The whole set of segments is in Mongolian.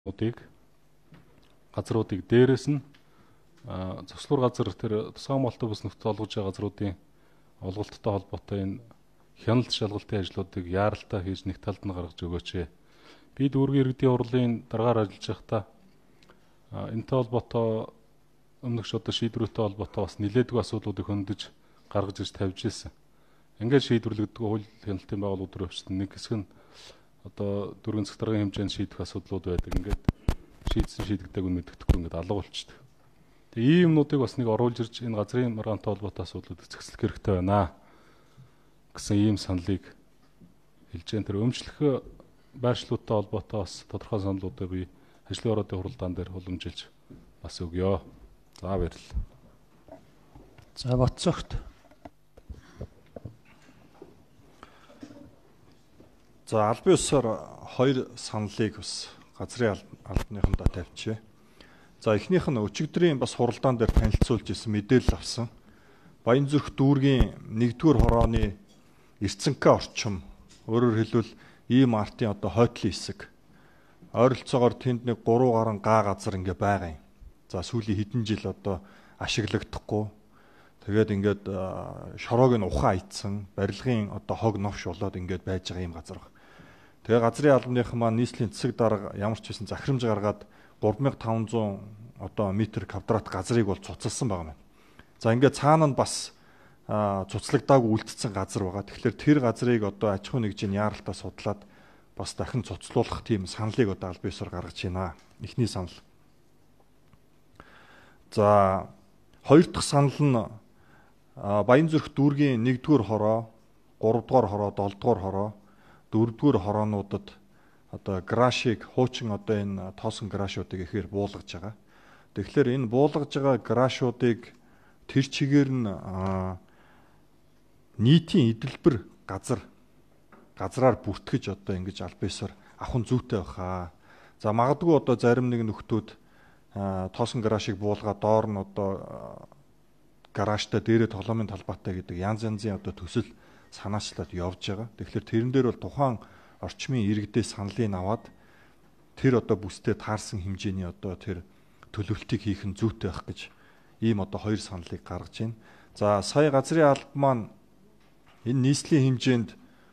газруудыг дээрээс нь зогслуур газар тэр тусгай хамгаалалтын бүс нөхцөл олгож байгаа газруудын олголттой холбоотой энэ хяналт шалгалтын ажлуудыг яаралтай хийж нэг талд нь гаргаж өгөөч. Би дүүргийн иргэдийн хурлын дараагаар ажиллаж байхдаа энэтэй холбоотой өмнөх шоудын шийдвэртэй холбоотой бас нэлээдгүй асуудлуудыг хөндөж гаргаж ирж тавьж ирсэн. Ингээд шийдвэрлэгддэг хууль хяналтын байгууллагууд руу өвчтөн нэг хэсэг нь одоо дөрвөн цагт дараагийн хэмжээнд шийдэх асуудлууд байдаг. Ингээд шийдсэн шийдэгдээг нь мэддэхгүй ингээд алга болчихдог. Тэгээ ийм юмнуудыг бас нэг оруулж ирж энэ газрын маргаантай холбоотой асуудлуудыг зохицлох хэрэгтэй байна гэсэн ийм саналыг хэлж байгаа. Тэр өмчлөх байршлуудтай холбоотой бас тодорхой саналуудыг би ажлын ороодын хуралдаан дээр уламжилж бас өгье. За баярлалаа. За Батцогт. За албан ёсоор хоёр саналыг бас газрын албаныхандаа тавьчихъя. За эхнийх нь өчигдрийн бас хуралдаан дээр танилцуулж ирсэн мэдээлэл авсан. Баянзүрх дүүргийн 1-р хорооны Эрцэнка орчим, өөрөөр хэлбэл ийм артын одоо хойтлын хэсэг. Ойролцоогоор тэнд нэг 3 гаруй га газар ингээ байгаа юм. За сүүлийн хэдэн жил одоо ашиглагдахгүй. Тэгээд ингээд шороог нь ухаан айдсан, барилгын одоо хог новш болоод ингээд байж байгаа юм газар баг. Тэгээ газрын албаныхан маань нийслэлийн цэцэг дарга ямар ч байсан захирамж гаргаад 3500 одоо метр квадрат газрыг бол цуцалсан байгаа юм. За ингээд цаана нь бас цуцлагдаагүй үлдсэн газар байгаа. Тэгэхээр тэр газрыг одоо аж ахуй нэгжийн яаралтаа судлаад бас дахин цуцлуулах тийм саналыг одоо албан ёсоор гаргаж байна. Эхний санал. За хоёр дахь санал нь Баянзүрх дүүргийн 1-р хороо, 3-р хороо, 7-р хороо, 4-р хороонуудад одоо гаражийг хуучин одоо энэ тоосон гаражуудыг ихээр буулгаж байгаа. Тэгэхээр энэ буулгаж байгаа гаражуудыг тэр чигээр нь нийтийн эдэлбэр газраар бүртгэж одоо ингэж албан ёсоор авах зүйтэй баха. За магадгүй одоо зарим нэг нөхдүүд тоосон гаражийг буулгаад доор нь одоо гаражтай дээрээ тоглоомын талбайтай гэдэг янз янзын одоо төсөл санаачлаад явж байгаа. Тэгэхээр тэрэн дээр бол тухайн орчмын иргэдээс саналыг аваад тэр одоо бүстэй таарсан хэмжээний одоо тэр төлөвлөлтийг хийх нь зүйтэй байх гэж ийм одоо хоёр саналыг гаргаж байна. За сая газрын алба маань энэ нийслэлийн хэмжээнд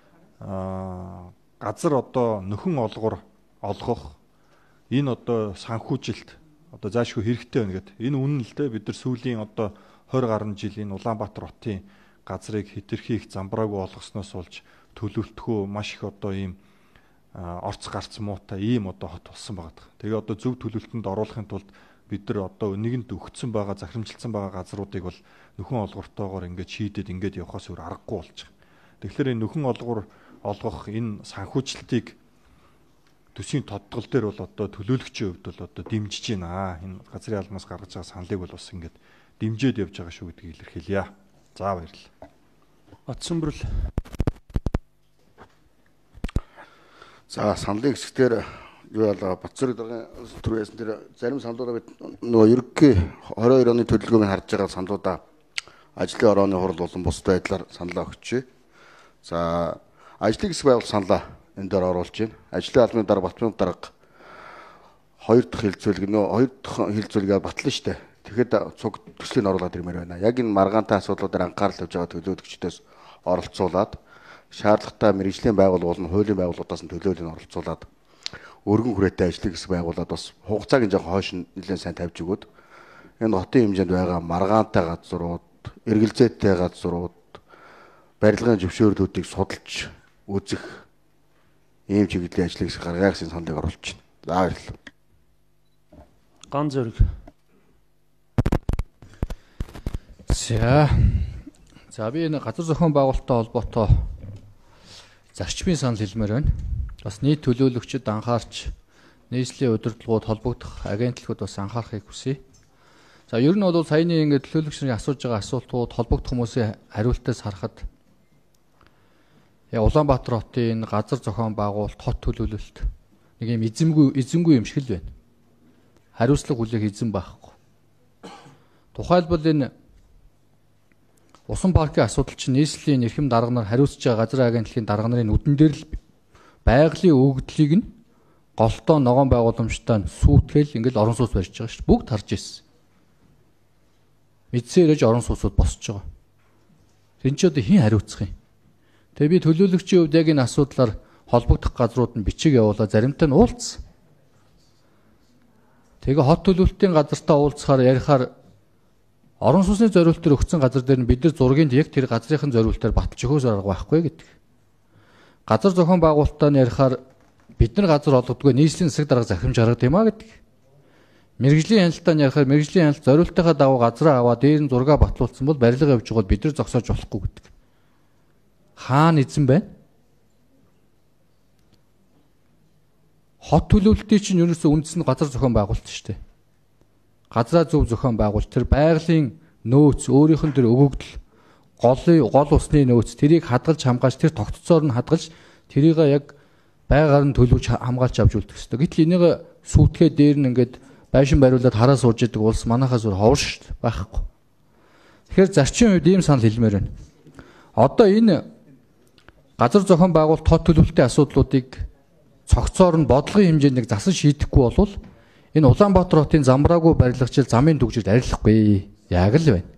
газар одоо нөхөн олгох энэ одоо санхүүжилт одоо заашгүй хэрэгтэй байна гэдэг. Энэ үнэн л дээ бид нар сүүлийн одоо 20 гаруй жилийн Улаанбаатар хотын газрыг хэтэрхий их замбраагүй болгосноос болж төлөвлөлтгөө маш их одоо ийм орц гарц муутай ийм одоо хот болсон байгаа. Тэгээ одоо зөв төлөвлөлтөнд оруулахын тулд бид нар одоо нэгэнт өгцсөн байгаа захирамжилсан байгаа газруудыг бол нөхөн олгортойгоор ингээд шийдэд ингээд явахаас өөр аргагүй болж байгаа. Тэгэхээр энэ нөхөн олгох энэ санхүүжилтийг төсвийн тодтгол дээр бол одоо төлөөлөгчийн хувьд бол одоо дэмжиж байна. Энэ газрын албанаас гаргаж байгаа саналыг бол бас ингээд дэмжиж явж байгаа шүү гэдгийг илэрхийлье. За баярлалаа. Батсөмбөрл. За саналын хэсгээр юу ялгаа Батцэрэг даргын түрүүсэн тэр зарим саналуудаа бид нөгөө ерөнхий 22 оны төлөвлөгөөг харж байгаа саналуудаа ажлын орооны хурал болон бус байдлаар саналаа өгчээ. За ажлын хэсэг байгуулалт саналаа энэ дээр оруулж байна. Ажлын албаны дарга Батбаян дарга 2 дахь хилцүүлэг нөгөө 2 дахь хилцүүлгээ батлана шүү дээ. Тэгэхэд цуг төслийн оруулаад ирмээр байна. Яг энэ маргаантай асуудлуудаар анхаарал тавьж байгаа төлөөлөгчдөөс оролцуулаад шаардлагатай мэргэжлийн байгууллага болон хуулийн байгууллагуудаас нь төлөөлөлийг оролцуулаад өргөн хүрээтэй ажлын хэсэг байгуулад бас хугацааг нь жоохон хойш нэлээд сайн тавьж өгөөд энэ хотын хэмжээнд байгаа маргаантай газрууд, эргэлзээтэй газрууд, барилгын зөвшөөрлүүдийг судалж үзэх ийм чиглэлийн ажлын хэсэг гаргая гэсэн саналыг оруулж байна. За баярлалаа. Ган зөрг. За би энэ газар зохион байгуулалттай холбоотой зарчмын санал хэлмээр байна. Бас нийт төлөөлөгчд анхаарч нийслэлийн удирдлагууд холбогдох агентлагууд бас анхаарахыг хүсье. За ер нь бол саяны ингээд төлөөлөгч нарын асууж байгаа асуултууд холбогдох хүмүүсийн хариултаас харахад Улаанбаатар хотын газар зохион байгуулалт, хот төлөөлөлт нэг юм эзэмгүй юм шиг л байна. Хариуцлага хүлээх эзэн байхгүй. Тухайлбал энэ Усан паркийн асуудал чинь нийслэлийн эрхэм дарга нар хариуцж байгаа газрын агентлагийн дарга нарын нүдэн дээр л байгалийн өгөгдлийг нь голтоо ногоон байгууламжтай сүйтгэл ингээл орон сууц барьж байгаа шүү дээ. Бүгд харж ирсэн. Мэдсээр ирж орон сууцуд босч байгаа. Тэн чи одоо хэн хариуцах юм? Тэгээ би төлөөлөгчийн хувьд яг энэ асуудлаар холбогдох газрууд нь бичиг явуулаад заримтай нь уулзсан. Тэгээ хот төлөвлөлтийн газартаа уулзахаар ярихаар орон сууцны зориултаар өгсөн газар дээр нь бид нар зургийг яг тэр газрынхын зориултаар баталж өгөхөөс арга байхгүй гэдэг. Газар зохион байгуулалтаа нь ярихаар бид нар газар олгодгүй нийслэлийн засаг дарга захимж гаргад юм а гэдэг. Мэргэжлийн хяналтаа нь ярихаар мэргэжлийн хяналт зориултынхаа дагуу газраа аваад дээр нь зураг батлуулсан бол барилга явж байгаа бол бид нар зогсоож болохгүй гэдэг. Хаана эзэн байна? Хот төлөвлөлтийн чинь ерөөсөө үндэс нь газар зохион байгуулалт шүү дээ. Газраа зөв зохион байгуулж тэр байгалийн нөөц өөрийнх нь тэр өгөгдөл гол усны нөөц тэрийг хадгалж хамгаалж тэр тогтцоор нь хадгалж тэрийг яг байгаар нь төлөвж хамгаалж авч үлдэх хэрэгтэй. Гэтэл энийг сүйтгэе дээр нь ингээд байшин бариулаад хараа сууж идэг улс манайхаас өөр ховор шүү дээ. Байхгүй. Тэгэхээр зарчим үед ийм санал хэлмээр байна. Одоо энэ газар зохион байгуулалт хот төлөвлөлтийн асуудлуудыг цогцоор нь бодлогын хэмжээнд нэг засан шийдэхгүй болвол энэ Улаанбаатар хотын замбраагүй барилгачил замын төгжрөд арилахгүй яг л байна.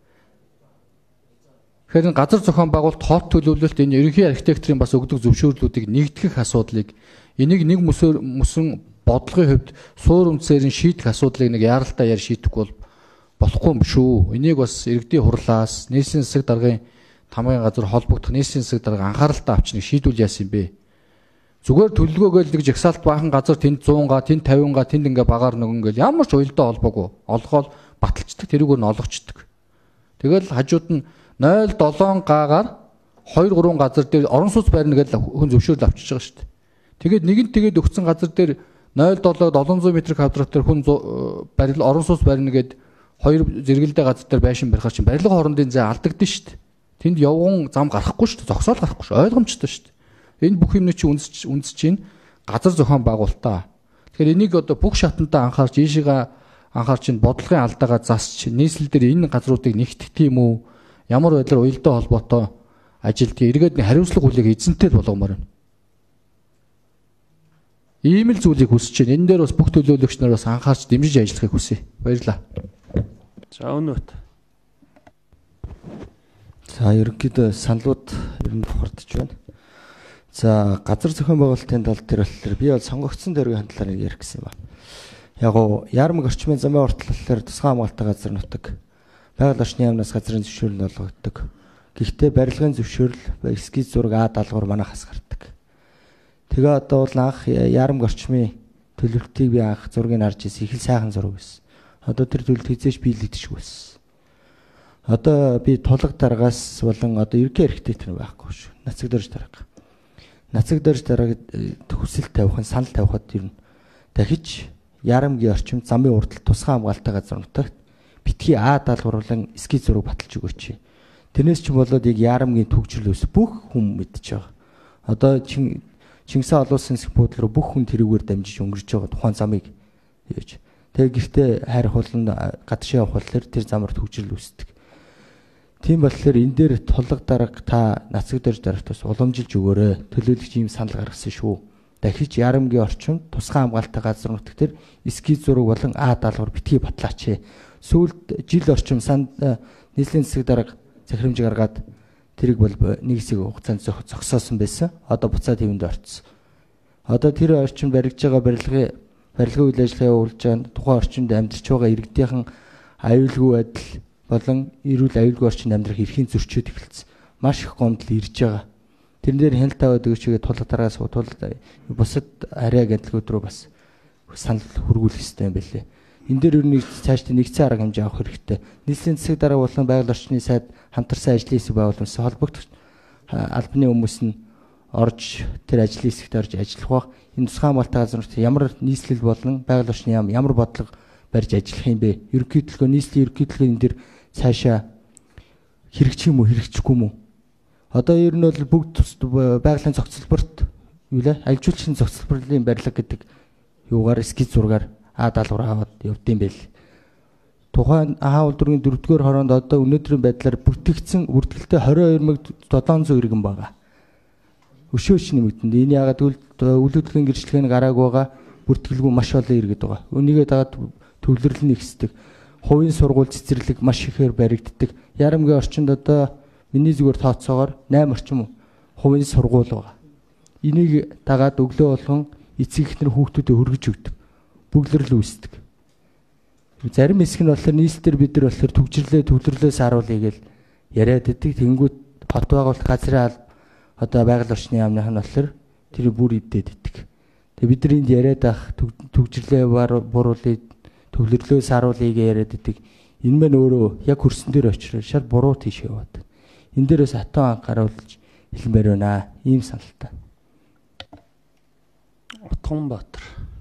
Тэгэхээр газар зохион байгуулалт хот төлөвлөлт энэ ерөнхий архитекторын бас өгдөг зөвшөөрлүүдийг нэгтгэх асуудлыг энийг нэг мөсөн бодлогын хувьд суур үндсээр нь шийдэх асуудлыг нэг яаралтай яар шийдэхгүй болохгүй юм шүү. Энийг бас иргэдийн хурлаас нийслэлийн засаг даргын тамгын газар холбогдох нийслэлийн засаг дарга анхааралтай авч нэг шийдүүл яасан бэ? Зүгээр төлөлгөөгөл нэг жагсаалт баахан газар тэнд 100-га, тэнд 50-га, тэнд ингээ багаар нөгөнгөл ямар ч уялдаа холбоогүй. Олгоол баталцдаг, тэрүүгээр нь олгочдөг. Тэгэл хажууд нь 0.7 гагаар 2-3 газар дээр орон сууц барина гэдэл хүн зөвшөөрөл авчиж байгаа шүү дээ. Тэгээд нэгэнт тэгээд өгсөн газар дээр 0.7-700 м2 хүн барил орон сууц барина гэд хоёр зэрэгэлдээ газар дээр байшин барихаар чинь барилга хоорондын зай алдагдсан шүү дээ. Тэнд явган зам гарахгүй шүү дээ. Зогсоол гарахгүй шүү. Ойлгомжтой шүү дээ. Энэ бүх юмны чинь үндэс чинь газар зохион байгуулалтаа. Тэгэхээр энийг одоо бүх шатантаа анхаарч ийшээгээ анхаарч энэ бодлогын алдаагаа засч нийслэл дээр энэ газруудыг нэгтгэх тийм үү? Ямар байдлаар уялдаа холбоотой ажилтгийг эргээд хариуцлага хүлээх эзэнтэй болгомоор байна. Ийм л зүйлийг хүсэж байна. Энэ дээр бас бүх төлөөлөгч нар бас анхаарч дэмжиж ажиллахыг хүсье. Баярлалаа. За өнөөт. За ерөнхийдөө саналууд ер нь бохордож байна. За газар зохион байгуулалтын тал дээр болохоор би бол сонгогдсон дөрвийн хандлаар ярих гэсэн юм ба. Яг гоо яармаг орчмын замын уртлалаар тусгай хамгаалалттай газар нутаг байгаль орчны яамнаас газрын зөвшөөрөл олгогддог. Гэхдээ барилгын зөвшөөрөл эскиз зураг А даалгавар манайхаас гардаг. Тэгээ одоо бол анх яармаг орчмын төлөвлөлтийг би анх зургийг харж ирсэн. Их л сайхан зураг байсан. Одоо тэр төлөвлөлт хизээш биелэгдэшгүй байсан. Одоо би тулга дараагаас болон одоо ерөнхий архитектор байхгүй шүү. Нацаг дөрж дараага. Нацаг дөрж дарааг төсөл тавих нь санал тавихад ер нь дахиж ярамгийн орчим замын урдтал тусгай хамгаалалттай газар нутагт битгий А даалгаварлан эскиз зураг баталж өгөөч. Тэрнээс ч болоод яг ярамгийн төгжрөл ус бүх хүн мэдж байгаа. Одоо Чингисхан олуулсан буудлын руу бүх хүн тэрүүгээр дамжиж өнгөрч байгаа тухайн замыг яаж. Тэгээ гэртээ хайр хулан гадшаа явах болохоор тэр замаар төгжрөл үүсдэг. Тийм болохоор энэ дээр тулга дарга та нацаг дөрж дарагт бас уламжилж өгөөрэй. Төлөөлөгч ийм санал гаргасан шүү. Дахиж ярамгийн орчимд тусгай хамгаалалттай газар нутаг дээр эскиз зураг болон А даалгавар битгий батлаач. Сүүлд жил орчим нийслэлийн засаг дарга захирамж гаргаад тэрийг бол нэг хэсэг хугацаанд зогсоосон байсан. Одоо буцаад хэвэнд орцсон. Одоо тэр орчимд баригдж байгаа барилгын үйл ажиллагаа явуулж байгаа тухайн орчимд амьдарч байгаа иргэдийнхэн аюулгүй байдал болон эрүүл аюулгүй орчинд амьдрах эрхийн зөрчөөд эхэлсэн. Маш их гомдол ирж байгаа. Тэрэн дээр хяналт аваад өгчигээ тулга дараагаас бусад арай гэнтлгүүд рүү бас санал хөргүүлэх хэрэгтэй юм байлээ. Энэ дээр ер нь цаашдаа нэгцэн арга хэмжээ авах хэрэгтэй. Нийслэлийн засаг дарга болон байгаль орчны сайд хамтарсан ажлын хэсэг байгууламжтай холбогдох албаны хүмүүс нь орж тэр ажлын хэсэгт орж ажиллах бах. Энэ тусгай хамгаалалттай газар нутагт ямар нийслэл болон байгаль орчны яам ямар бодлого барьж ажиллах юм бэ? Ерөнхийдөлгөө нийслэлийн ерөнхийдөлгөө энэ дэр цаашаа хэрэгжих юм уу, хэрэгжихгүй юм уу? Одоо ер нь бол бүгд байгалийн зохицолборт юу лээ? Ажилжуулалтын зохицолборлын барилга гэдэг юугаар эскиз зургаар А даалгавар аваад явдсан байл. Тухайн А улдургийн 4-р хороонд одоо өнөөдрийн байдлаар бүртгэгдсэн бүртгэлтэй 22,700 иргэн байгаа. өшөөш нэмэгдэн. Энэ ягаад гэвэл үйл хөдлөлийн гэрчлэгийг гарааг байгаа бүртгэлгүй маш олон иргэд байгаа. Үнийгээ дагаад төвлөрөл нэгсдэг. Хувийн сургууль цэцэрлэг маш ихээр баригддаг. Ярамгийн орчинд одоо миний зүгээр тооцоогоор 8 орчим хувийн сургууль байгаа. Энийг дагаад өглөө болгон эцэг эхнэр хүүхдүүдэд хүргэж өгдөг. Бүглэрэл үүсдэг. Зарим хэсэг нь болохоор нийслэлээр бид нар болохоор төвлөрлөөс харуулъя гэж яриад идэг. Тэнгүүд хот байгуулалт газрын одоо байгаль орчны яамных нь болохоор тэр бүр идээд идэг. Тэгээ бид нар энд яриад ах төвжирлээ буруулъя, төвлөрлөөс харуулъя гэж яриад идэг. Энэ мань өөрөө яг хөрсөн дээр очроо шал буруу тийш яваад. Энэ дээрээс хатан гаруулж хэлмээр байна. Ийм саналтай. Утганбаатар.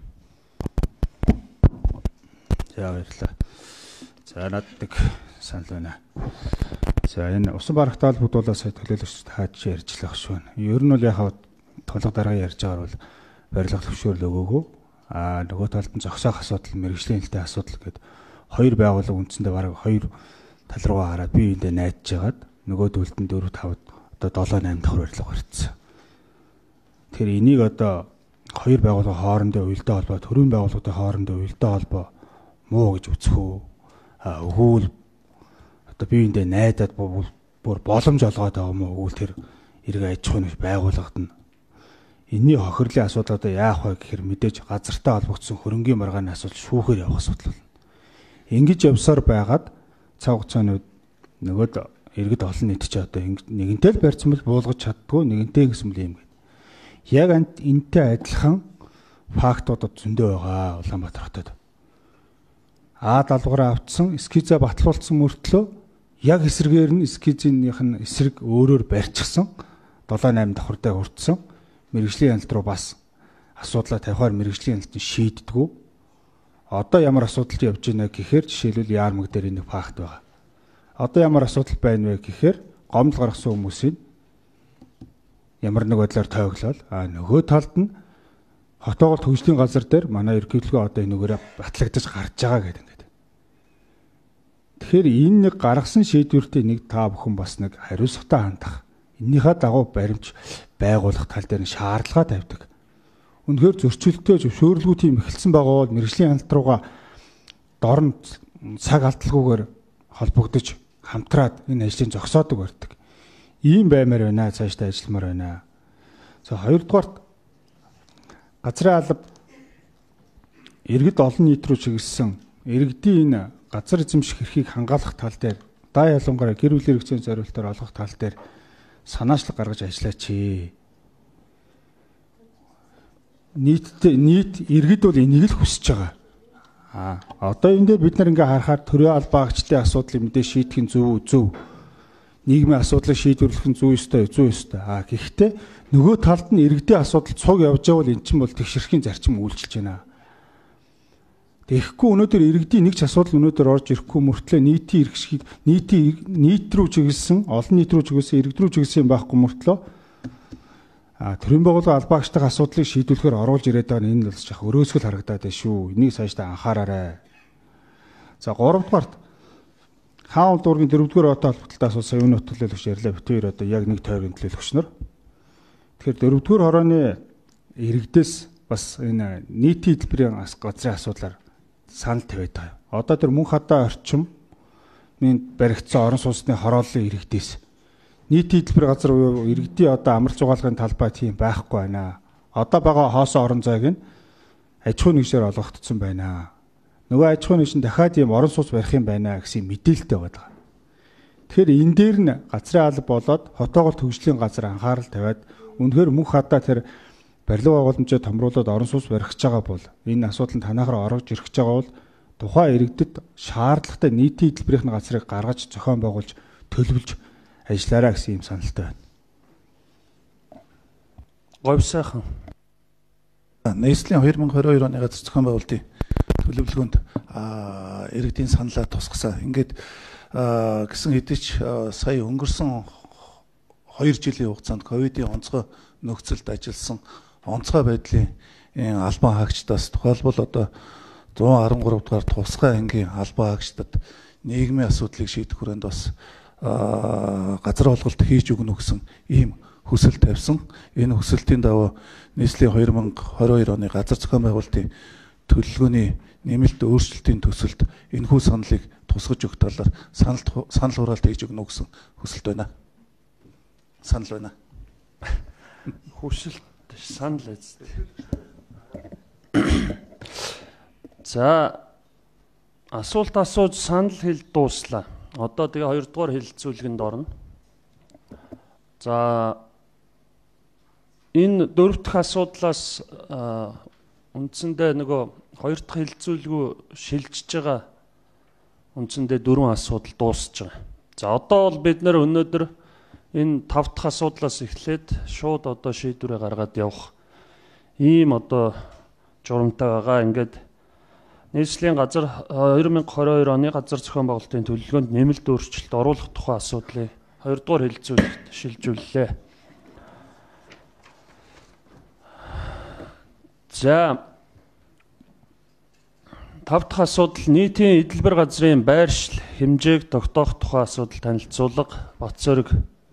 За баярлалаа. За надад санал байна. За энэ усан барагтай холбогдуулаад сая төлөөлөгчд хаач ярьжлах шүү. Ер нь бол яг толго дарга ярьж байгаа бол барилга төвшөөрөл өгөөгөө. Нөгөө талд нь зогсоох асуудал, мэрэгжлийн хэлтэй асуудал гэдэг хоёр байгууллага үндсэндээ бараг хоёр тал руугаа хараад бие биендээ найдаж хагаад нөгөө төлөлд нь 4 5 одоо 7 8 давхар барилга барьцсан. Тэгэхээр энийг одоо хоёр байгууллага хоорондоо уялдаа холбоо, төрийн байгууллагуудын хоорондоо уялдаа холбоо муу гэж үзэх үү? Өгөөл одоо бие биендээ найдаад бүр боломж олгоод байгаа юм уу? Өгөөл тэр эрг аж ахуйн байгууллагад нь энэний хохирлын асуудал одоо яах вэ гэхээр мэдээж газартай холбогдсон хөрөнгийн маргааны асуудал шүүхээр явах асуудал байна. Ингэж явсаар байгаад цаг хугацааны нөгөөд иргэд олон нийт ч одоо нэгэнтэй л барьсан бол буулгаж чаддгүй, нэгэнтэй гэсэн юм гээд. Яг энтэй адилхан фактууд зөндөө байгаа Улаанбаатар хотод. Даалгавраа авцсан, эскизээ батлуулсан мөртлөө яг эсрэгээр нь эскизийнх нь эсрэг өөрөөр барьчихсан 7-8 давхартай хүртсэн мэрэгжлийн яналт руу бас асуудлаа тавихаар мэрэгжлийн яналт нь шийддэггүй. Одоо ямар асуудал явж байна гэхээр жишээлбэл Яармаг дээр нэг факт байгаа. Одоо ямар асуудал байна вэ гэхээр гомдол гаргасан хүмүүсийн ямар нэг байдлаар тойглол нөгөө талд нь хотоогоор төвчлийн газар дээр манай ерөнхийлөгөө одоо энэгээр батлагдаж гарч байгаа гэдэг ингээд. Тэгэхээр энэ нэг гаргасан шийдвэртээ нэг та бүхэн бас нэг хариуцлагатай хандах. Энийхээ дагуу баримж байгуулах тал дээр нь шаардлага тавьдаг. Үнэхээр зөрчилдөө зөвшөөрлгүй тийм эхэлсэн байгаа бол мэрэгжлийн яналт руугаа дорн цаг алдалгүйгээр холбогдож хамтраад энэ ажлыг зогсоодог барьдаг. Ийм баймаар байна, цаашдаа ажилламаар байна. За хоёрдугаарт газрын алба иргэд олон нийт рүү чиглэсэн иргэдийн энэ газар эзэмших эрхийг хангаалах тал дээр даа ялангаараа гэр бүлийн хэрэгцээний зорилтоор олгох тал дээр санаачлаг гаргаж ажиллаач. Нийт иргэд бол энийг л хүсэж байгаа. Одоо энэ дээр бид нар ингээ харахаар төрийн албаагчдын асуудлыг мэдээ шийдэх нь зөв. Нийгмийн асуудлыг шийдвэрлэх нь зөв ёстой. Гэхдээ нөгөө талд нь иргэдийн асуудал цуг явж байвал эн чинь бол тэгшэрхийн зарчим үйлчилж байна. Тэгэхгүй өнөөдөр иргэдийн нэг ч асуудал өнөөдөр орж ирэхгүй мөртлөө нийтийн иргэшгийг нийт рүү чиглэсэн, олон нийт рүү чиглэсэн, иргэд рүү чиглэсэн юм байхгүй мөртлөө төрийн байгууллага албаагчдын асуудлыг шийдвэрлэхээр оруулж ирээд байгаа нь энэ бол жах өрөөсгөл харагдаад байна шүү. Энийг цаашдаа анхаараарай. За 3-дугаарт хаан дургийн 4-р отоо холбогдлоо асуусан энэ хөтлөлөгч ярьлаа. Битүүр одоо яг нэг тойргийн төлөөлөгч нар. Тэгэхээр 4-р хорооны иргэдээс бас энэ нийтийн хэлбэрийн газрын асуудлаар санал тавиад байгаа. Одоо тэр мөн хадаа орчим баригдсан орон сууцны хорооллын иргэдээс нийтийн хэлбэр газар буюу иргэдийн одоо амар зугаалгын талбай тийм байхгүй байна. Одоо байгаа хоосон орон зайг нь аж ахуйн нэгжээр олгогдсон байна. Нөгөө аж ахуйн нэгж нь дахиад ийм орон сууц барих юм байна гэсэн мэдээлэлтэй байгаа. Тэгэхээр энэ дээр нь газрын алба болоод хотоогоор төвчлийн газар анхаарал тавиад үнэхээр мөнх хадаа тэр барилга байгууламжаа томруулаад орон сууц барих гэж байгаа бол энэ асуудал нь танахаар орж ирэх гэж байгаа бол тухайн иргэдэд шаардлагатай нийтийн хэлбэрийн газрыг гаргаж зохион байгуулж төлөвлөж ажиллаарай гэсэн юм саналтай байна. Говь сайхан. Нийслэлийн 2022 оны газар зохион байгуулалтын төлөвлөгөөнд иргэдийн саналаа тусгасан. Ингээд гэсэн хэдий ч сая өнгөрсөн 2 жилийн хугацаанд ковидын онцгой нөхцөлд ажилласан онцгой байдлын албан хаагчдаас тухайлбал одоо 113 дугаар тусгай ангийн албан хаагчдад нийгмийн асуудлыг шийдэх хүрээнд бас газар олголт хийж өгнө гэсэн ийм хүсэл тавьсан. Энэ хүсэлтийн дагуу нийслэлийн 2022 оны газар зохион байгуулалтын төлөвлөгөөний нэмэлт өөрчлөлтийн төсөлд энэхүү саналыг тусгаж өгөх талаар санал хураалт хийж өгнө гэсэн хүсэлт байна. Санал байна. Хүсэлт санал эз. За асуулт асууж санал хэл дууслаа. Одоо тэгээ хоёрдугаар хэлэлцүүлгэнд орно. За энэ дөрөв дэх асуудлаас үндсэндээ нөгөө хоёр дахь хэлэлцүүлгүй шилжиж байгаа үндсэндээ дөрвөн асуудал дуусж байгаа. За одоо бол бид нэр өнөөдөр энэ тав дахь асуудлаас эхлээд шууд одоо шийдвэрээ гаргаад явах ийм одоо журамтай байгаа. Ингээд нийслэлийн газар 2022 оны газар зохион байгуулалтын төлөвлөгөөнд нэмэлт өөрчлөлт оруулах тухай асуудлыг хоёрдугаар хэлэлцүүлэгт шилжүүллээ. За тав дахь асуудал нийтийн эдэлбэр газрын байршил хэмжээг тогтоох тухай асуудал танилцуулга Батцориг.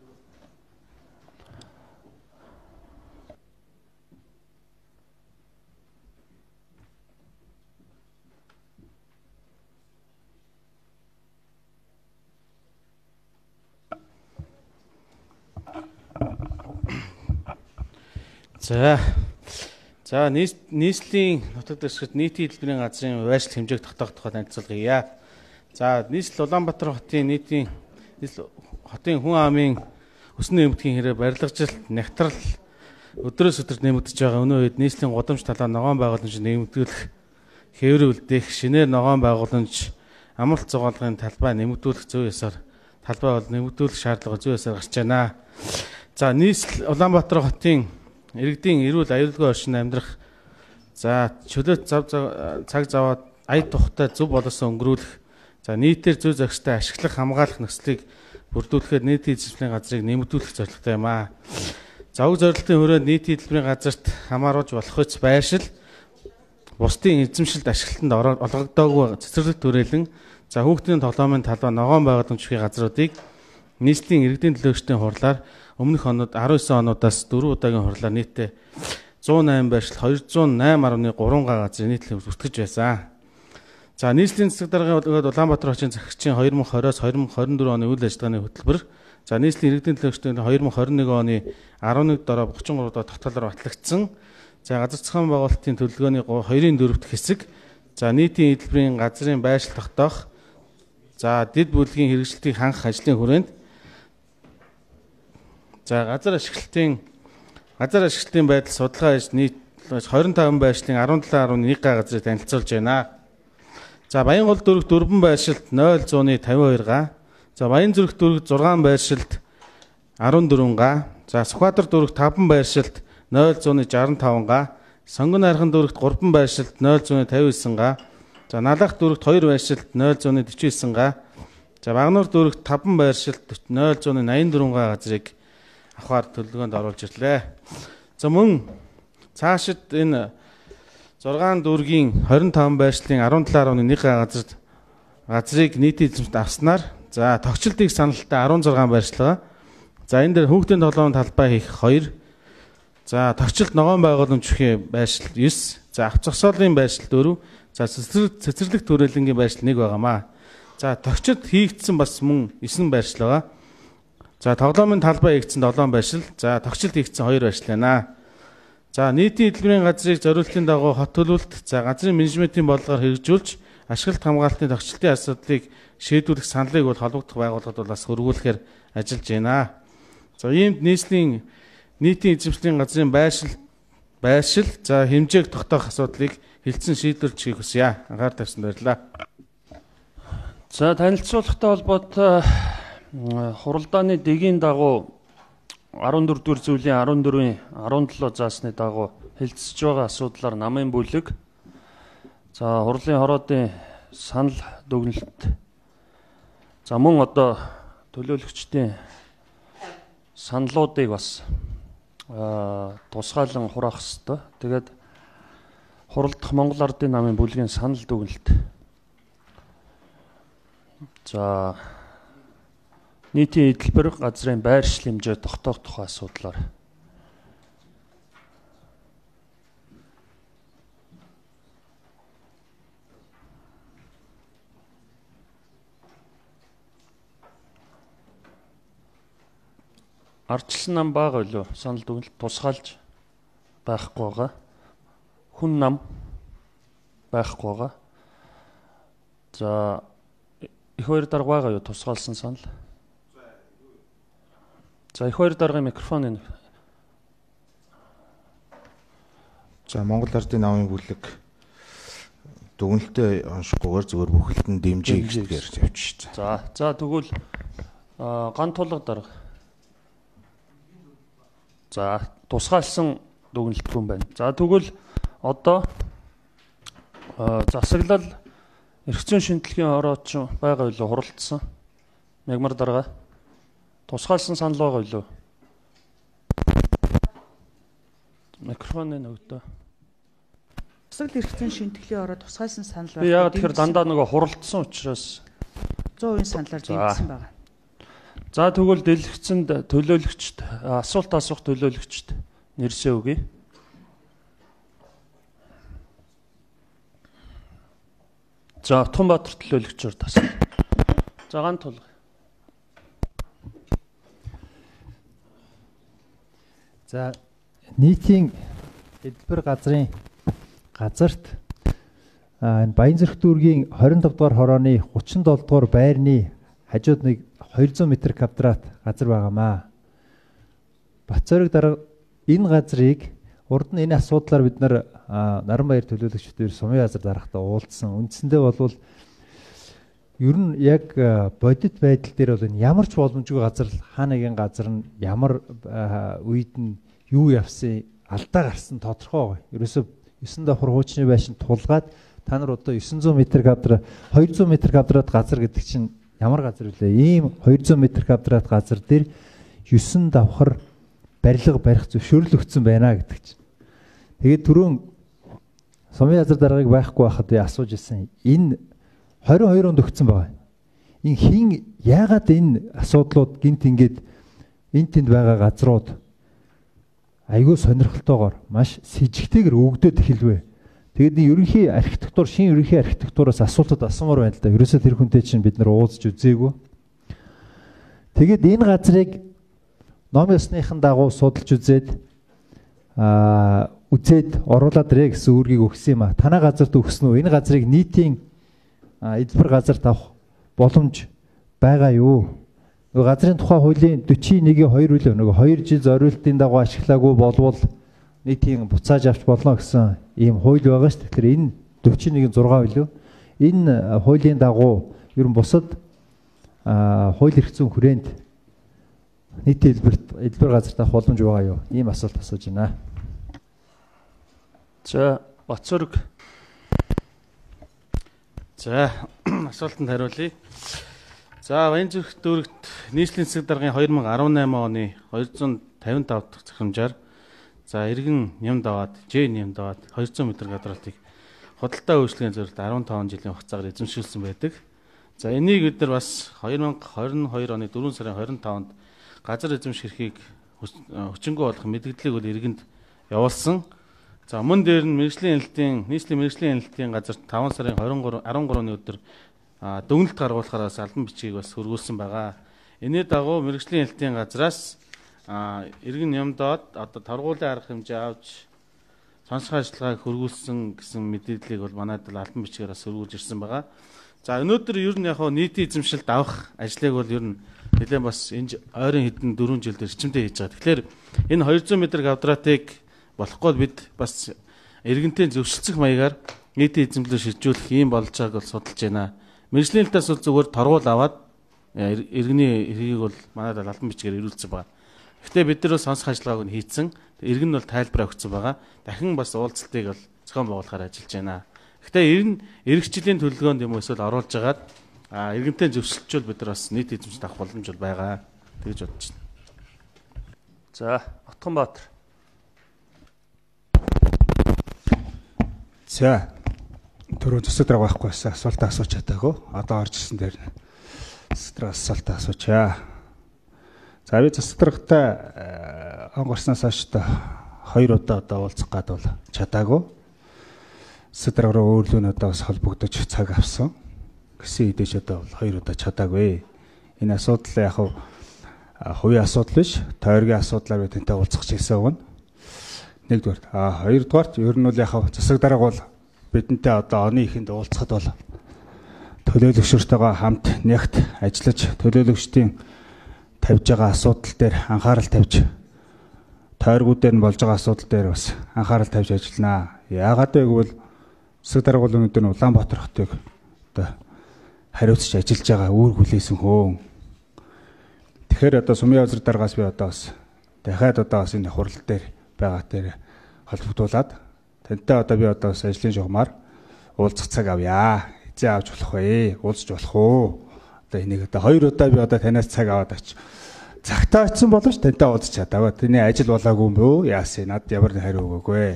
За нийслэлийн нутаг дэвсгэрт нийтийн эдэлбэрийн газрын байршил хэмжээг тогтоох тухай танилцуулгая. За нийслэл Улаанбаатар хотын хотын хүн амын өсний эмтгийн хэрэг барилгажилт, нягтрал өдрөөс өдөрт нэмэгдэж байгаа. Өнөө үед нийслэлийн гудамж талаа ногоон байгууламж нэмэгдүүлэх, хэврээ үлдээх, шинээр ногоон байгууламж, амралт зугаалгын талбай нэмэгдүүлэх зүй ёсоор талбай бол нэмэгдүүлэх шаардлага зүй ёсоор гарч байна. За нийслэл Улаанбаатар хотын иргэдийн эрүүл аюулгүй орчин амьдрах чөлөөт цаг заваад ая тухтай зөв боловсон өнгөрүүлэх нийтээр зөв зохистой ашиглах хамгаалах нөхцөлийг бүрдүүлэхэд нийтийн эзэмшлийн газрыг нэмэгдүүлэх зорилготой юм аа. Уг зорилтын хүрээнд нийтийн эдэлбэрийн газарт хамааруулж болох үс байршил бусдын эзэмшилд ашиглалтанд олгогдоогүй цэцэрлэг төрөлн хүүхдийн тоглоомын талбай ногоон байгууламжийн газруудыг нийслэлийн иргэдийн төлөөлөгчдийн хурлаар өмнөх онод 19 онуудаас 4 удаагийн хурлаар нийтдээ 108 байршил 208.3 га газрын нийтлэл бүртгэж байсан. За нийслэлийн засаг даргын Улаанбаатар хотын захирагчийн 2020-оос 2024 оны үйл ажиллагааны хөтөлбөр нийслэлийн иргэдийн төлөөлөгчдийн 2021 оны 11 дараа 33 дахь тогтоолоор батлагдсан. Газар зохион байгуулалтын төлөвлөгөөний 2-ын 4-р хэсэг нийтийн эдэлбэрийн газрын байршил тогтоох дэд бүлгийн хэрэгжилтийг хангах ажлын хүрээнд газар ашиглалтын байдал судалгаа хийж нийт 25 байршлын 17.1 га газрыг танилцуулж байна. Баянгол дүүрэгт 4 байршилд 0.52 га. Баянзүрх дүүрэгт 6 байршилд 14 га. Сүхбаатар дүүрэгт 5 байршилд 0.65 га. Сонгон найрхан дүүрэгт 3 байршилд 0.59 га. Налах дүүрэгт 2 байршилд 0.49 га. Багнуур дүүрэгт 5 байршилд 0.84 га газрыг авахар төлөвлөгөөнд оруулж ирлээ. Мөн цаашид энэ 6 дүүргийн 25 байршлын 17.1 га газрыг нийтийн эзэмшилд авснаар тогтчлтыг саналтай 16 байршлага. Энэ дээр хүүхдийн тоглоомын талбай хийх 2. Тогтчлт ногоон байгууламж хийх байршил 9. Авч зогсоолын байршил 4. Цэцэрлэг төрөлнгийн байршил 1 байгаамаа. Тогтчлт хийгдсэн бас мөн 9 байршил байгаа. Тоглоомын талбай хийгдсэн 7 байршил, тогтчлт хийгдсэн 2 байршил байна. Нийтийн эдэлбэрийн газрыг зориултын дагуу хот төлөвлөлт, газрын менежментийн бодлогоор хэрэгжүүлж, ашиглалт хамгаалтын тогтчлтын асуудлыг шийдвэрлэх саналыг бол холбогдох байгууллагад бас хөрвүүлэхээр ажиллаж байна. Иймд нийтийн эзэмшлийн газрын байршил хэмжээг тогтоох асуудлыг хэлтсэн шийдвэрлэхийг хүсье. Анхаар тавьсан баярлалаа. Танилцуулгатай холбоотой хуралдааны дэгийн дагуу 14 дугаар зүйлийн 14-ийн 17 заасны дагуу хэлцэж байгаа асуудлаар намын бүлэг хурлын хороодын санал дүгнэлт мөн одоо төлөөлөгчдийн саналуудыг бас тусгаалan хураах ёстой. Тэгээд хуралдах Монгол Ардын намын бүлгийн санал дүгнэлт нийтийн эдэлбэр газрын байршил хэмжээ тогтоох тухай асуудлаар. Ардчилсан нам бага үлээ санал дүгнэлт тусгаалж байхгүй байгаа. Хүн нам байхгүй байгаа. За их хоёр дарга байгаа юу тусгаалсан санал? За их хоёр даргын микрофон энэ. За Монгол Ардын намын бүлэг дүгнэлтээ уншихгүйгээр зөвөр бүхэлдэн дэмжиж ярьж явчих. За тэгвэл ган тулга дарга. За тусгаалсан дүгнэлтгүй юм байна. За тэгвэл одоо засаглал эрх зүйн шинжилгээний орооч байгаа юу хуралдсан. Мягмар дарга. Тусгаалсан санал байгаа юу? Микрофон өгдөө. Засаглал эрх зүйн шинжилгээний ороо тусгаалсан санал байна. Яг тэгэхээр дандаа нөгөө хуралдсан учраас 100% саналаар дэмжсэн байгаа. За тэгвэл дэлгэцэнд төлөөлөгчд асуулт асуух төлөөлөгчд нэрсээ өгье. За Отгонбаатар төлөөлөгчөөр тасал. За ган тулга. За нийтийн эдэлбэр газрын газарт энэ Баянзүрх дүүргийн 25 дугаар хорооны 37 дугаар байрны хажууд нэг 200 м квадрат газар байгаамаа. Бацорыг дараа энэ газрыг урд нь энэ асуудлаар бид нар Наранбаяр төлөөлөгчдээр сумын газар дарахтаа уулзсан. Үндсэндээ бол ер нь яг бодит байдал дээр бол энэ ямар ч боломжгүй газар хаа нэгэн газар нь ямар үед нь юу явсан алдаа гарсан тодорхой байгаа. Ерөөсө 9 давхар хуучны байшин тулгаад та нар одоо 900 м квадрат 200 м квадрат газар гэдэг чинь ямар газар вэ? Ийм 200 м квадрат газар дээр 9 давхар барилга барих зөвшөөрлөгдсөн байна гэдэг чинь. Тэгээд түрүүн сумын газар даргаыг байхгүй байхад би асууж ирсэн. Энэ 22 онд өгсөн байгаа. Энэ хин яагаад энэ асуудлууд гинт ингээд энэ тэнд байгаа газрууд айгүй сонирхолтойгоор маш с ิจ гтэйгээр өгдөөд эхэлвэ. Тэгээд энэ ерөнхий архитектур, шинэ ерөнхий архитектураас асуултад асуумаар байна л да. Ерөөсөө тэр хүнтэй чинь бид нар уулзж үзээгүй. Тэгээд энэ газрыг номын ёсныхын дагуу судалж үзээд оруулаад ирээ гэсэн үүргийг өгсөн юм а. Танай газарт өгсөн үү? Энэ газрыг нийтийн эдэлбэр газарт авах боломж байгаа юу? Нөгөө газрын тухай хуулийн 41-ийн 2 үлээ нөгөө 2 жил зориултын дагуу ашиглаагүй болвол нийтийн буцааж авч болно гэсэн ийм хууль байгаа шүү. Тэгэхээр энэ 41-ийн 6 үлээ. Энэ хуулийн дагуу ер нь бусад хууль эрх зүйн хүрээнд нийтийн эдэлбэр газарт авах боломж байгаа юу? Ийм асуулт асууж байна. За Бацорг. За асуултанд хариулъя. За Баянзүрх дүүрэгт нийслэлийн засаг даргын 2018 оны 255 дахь захирамжаар за иргэн нямд аваад, нямд аваад 200 м квадратыг худалдаа үйлчлэгийн зорилт 15 жилийн хугацаагаар эзэмшүүлсэн байдаг. За энийг бид нар бас 2022 оны 4 сарын 25-нд газар эзэмших эрхийг хүчингү болох мэдгдлийг бол иргэнд явуулсан. За мөн дээр нь нийслэлийн мэргэжлийн хяналтын газар 5 сарын 13-ны өдөр дүгнэлт гаргуулахаар бас албан бичгийг бас хөргүүлсэн байгаа. Энэний дагуу мэргэжлийн хяналтын газраас иргэн нямдаад одоо торгуулийн арга хэмжээ авч сонсох ажиллагааг хөргүүлсэн гэсэн мэдээллийг бол манайд л албан бичгээр бас хөргүүлж ирсэн байгаа. За өнөөдөр ер нь яг нийтийн эзэмшилд авах ажлыг бол ер нь нэлээд бас энэ ойрын хэдэн 4 жилдээ эрчимтэй хийж байгаа. Тэгэхээр энэ 200 м квадратыг болохгүй бид бас иргэнтэй зөвшөлдсөх маягаар нийтийн эзэмшлийг шилжүүлэх ийм болж байгааг бол судалж байна. Мэргэжлийн хэлтээс бол зүгээр торгуул аваад иргэний эрхийг бол манайд албан бичгээр ирүүлсэн байгаа. Гэхдээ бид нар сонсох ажиллагааг нь хийцэн. Иргэн нь бол тайлбар өгсөн байгаа. Дахин бас уулзалтыг бол зохион байгуулахаар ажиллаж байна. Гэхдээ эрхчлэлийн төлөвлөгөөнд юм эсвэл оруулж агаад иргэнтэй зөвшөлтчүүл бид нар бас нийт эзэмшилт авах боломж бол байгаа. Тэгж бодож байна. За Отгонбаатар. За түрүү засаг дарга байхгүй байсан асуултаа асууж чадаагүй. Одоо орж ирсэн дээр засаг дарга асуултаа асуучаа. За би засаг даргатай онгорсноос хойш 2 удаа одоо уулзах гад бол чадаагүй. Засаг дарга руу өөрлөө надаас холбогдож цаг авсан. Гэсэн хэдэж одоо 2 удаа чадаагүй. Энэ асуудал яг хувийн асуудал биш, тойргийн асуудлаар би тэнтэй уулзах гэсэн үг. Нэгдүгээр. Хоёрдугаарт ер нь бол яг засаг дарга бол бидэнтэй одоо оны ихэнд уулзахад бол төлөөлөгчөртэйгээ хамт нягт ажиллаж төлөөлөгчдийн тавьж байгаа асуудал дээр анхаарал тавьж тойргуудаар нь болж байгаа асуудал дээр бас анхаарал тавьж ажилланаа. Яагаад вэ гэвэл засаг дарга бол өнөөдөр Улаанбаатар хотыг одоо хариуцж ажиллаж байгаа үүрэг хүлээсэн хөөн. Тэгэхээр одоо Сумын газар даргаас би одоо бас дахиад одоо бас энэ хурал дээр байгаа дээр холбогдуулаад тантай одоо би одоо бас ажлын журмаар уулзах цаг авъя. Эзээ авч болох вэ? Уулзч болох уу? Одоо энийг одоо 2 удаа би одоо танаас цаг аваад очив. Цагтаа очсон боловч тантай уулзч чадаагүй. Тэний ажил болоогүй юм бөө. Яасан над ямар хариу өгөөгүй.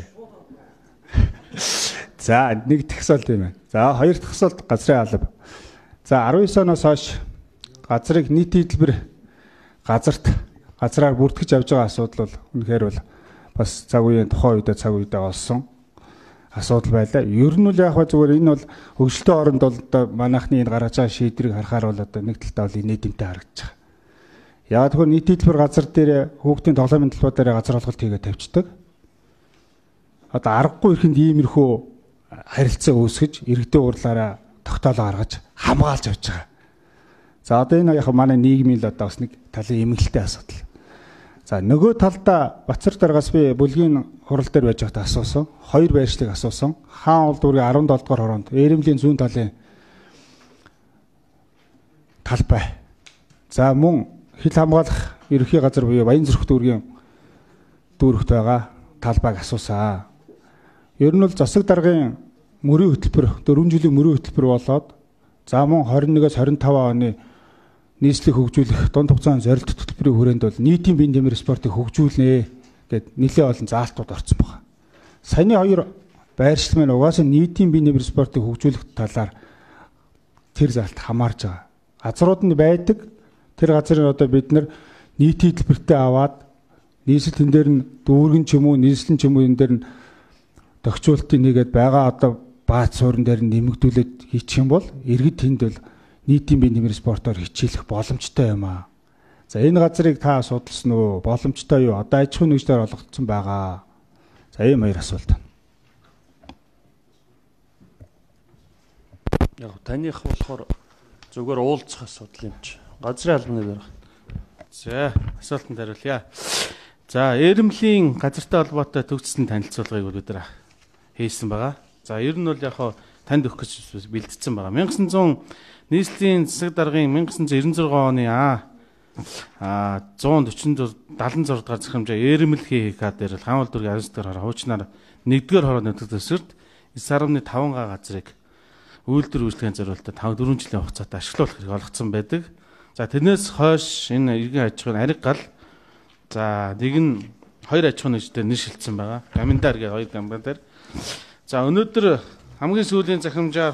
За нэг тагсаал тийм ээ. За хоёр тагсаалд газрын алба. За 19 оноос хойш газрыг нийт хэлбэр газраар бүртгэж авч байгаа асуудал бол үнэхээр бол бас цаг үеийн тухайн үедээ цаг үедээ олсон асуудал байлаа. Ер нь бол яг зүгээр энэ бол хөгжилтэй оронд бол одоо манайхны энэ гаргаж байгаа шийдвэрийг харахаар бол одоо нэг талдаа бол инээдэмтэй харагдаж байгаа. Яг тэгэхээр нийт хэлбэр газар дээр хүүхдийн тоглоомын талбай дээр газар олголт хийгээд тавьчихдаг. Одоо аргагүй ихэнд иймэрхүү харилцаа үүсгэж иргэдийн уурлаараа тогтоолоо гаргаж хамгаалж авч байгаа. За одоо энэ яг манай нийгмийн л одоо бас нэг талын эмгэлтэй асуудал. За нөгөө талдаа Бацар даргаас би бүлгийн хурал дээр байж байхдаа асуусан. 2 байршлыг асуусан. Хаан улдуурын 17 дугаар хороонд Эрэмлийн зүүн талын талбай. За мөн хил хамгаалах ерөнхий газар буюу Баянзүрх дүүргийн дүүрэгт байгаа талбайг асуусан. Ер нь бол засаг даргын мөрийн хөтөлбөр 4 жилийн мөрийн хөтөлбөр болоод за мөн 21-с 25 оны нийслэлийг хөгжүүлэх дунд хугацааны зорилт хөтөлбөрийн хүрээнд бол нийтийн биеийн тэмээр спортыг хөгжүүлнэ гэд нэлээд олон заалтууд орсон байна. Саяны 2 байршил маань угаасаа нийтийн биеийн тэмээр спортыг хөгжүүлэх талаар тэр заалт хамаарж байгаа. Газрууд нь байдаг. Тэр газрын одоо бид нар нийтийн хэлбэртэй аваад нийслэл тэн дээр нь дүүргэн ч юм уу, нийслэн ч юм уу энэ дээр нь тохиолдлын нэгээд байгаа одоо бааз суурин дээр нь нэмэгдүүлээд хийчих юм бол иргэд тэнд бол нийтийн биеийн тэмээр спортоор хичээлэх боломжтой юм аа. За энэ газрыг та судалсан уу? Боломжтой юу? Одоо аж ахуйн нэгжлэр олгогдсон байгаа. За ийм 2 асуулт. Яг таних болохоор зүгээр уулзах асуудал юм чи. Газрын албаны дарга. За асуултанд хариулъя. За Эрэмлийн газартай холбоотой төгссөн танилцуулгыг өнөөдөр хийсэн байгаа. За ер нь бол яг танд өгөх гэж бэлдсэн байгаа. 1900 нийслэлийн засаг даргын 1996 оны 144 76 дахь захирамжаа Эрэмлхийн ХК дээр хаан улдуурын 19 дахь хороо хуучнаар 1-р хороо нутаг дэвсгэрт 9.5 газрыг үйлдвэр үйлчлэгийн зорилтоор 4 жилийн хугацаатай ашиглуулах хэрэг олгоцсон байдаг. За тэрнээс хойш энэ иргэн аж ахуйн ариг гал за нэг нь 2 аж ахуйн нэгжтэй нэр шилжсэн байгаа. Гаминдар гэх 2 гаминдар. За өнөөдөр хамгийн сүүлийн захирамжаар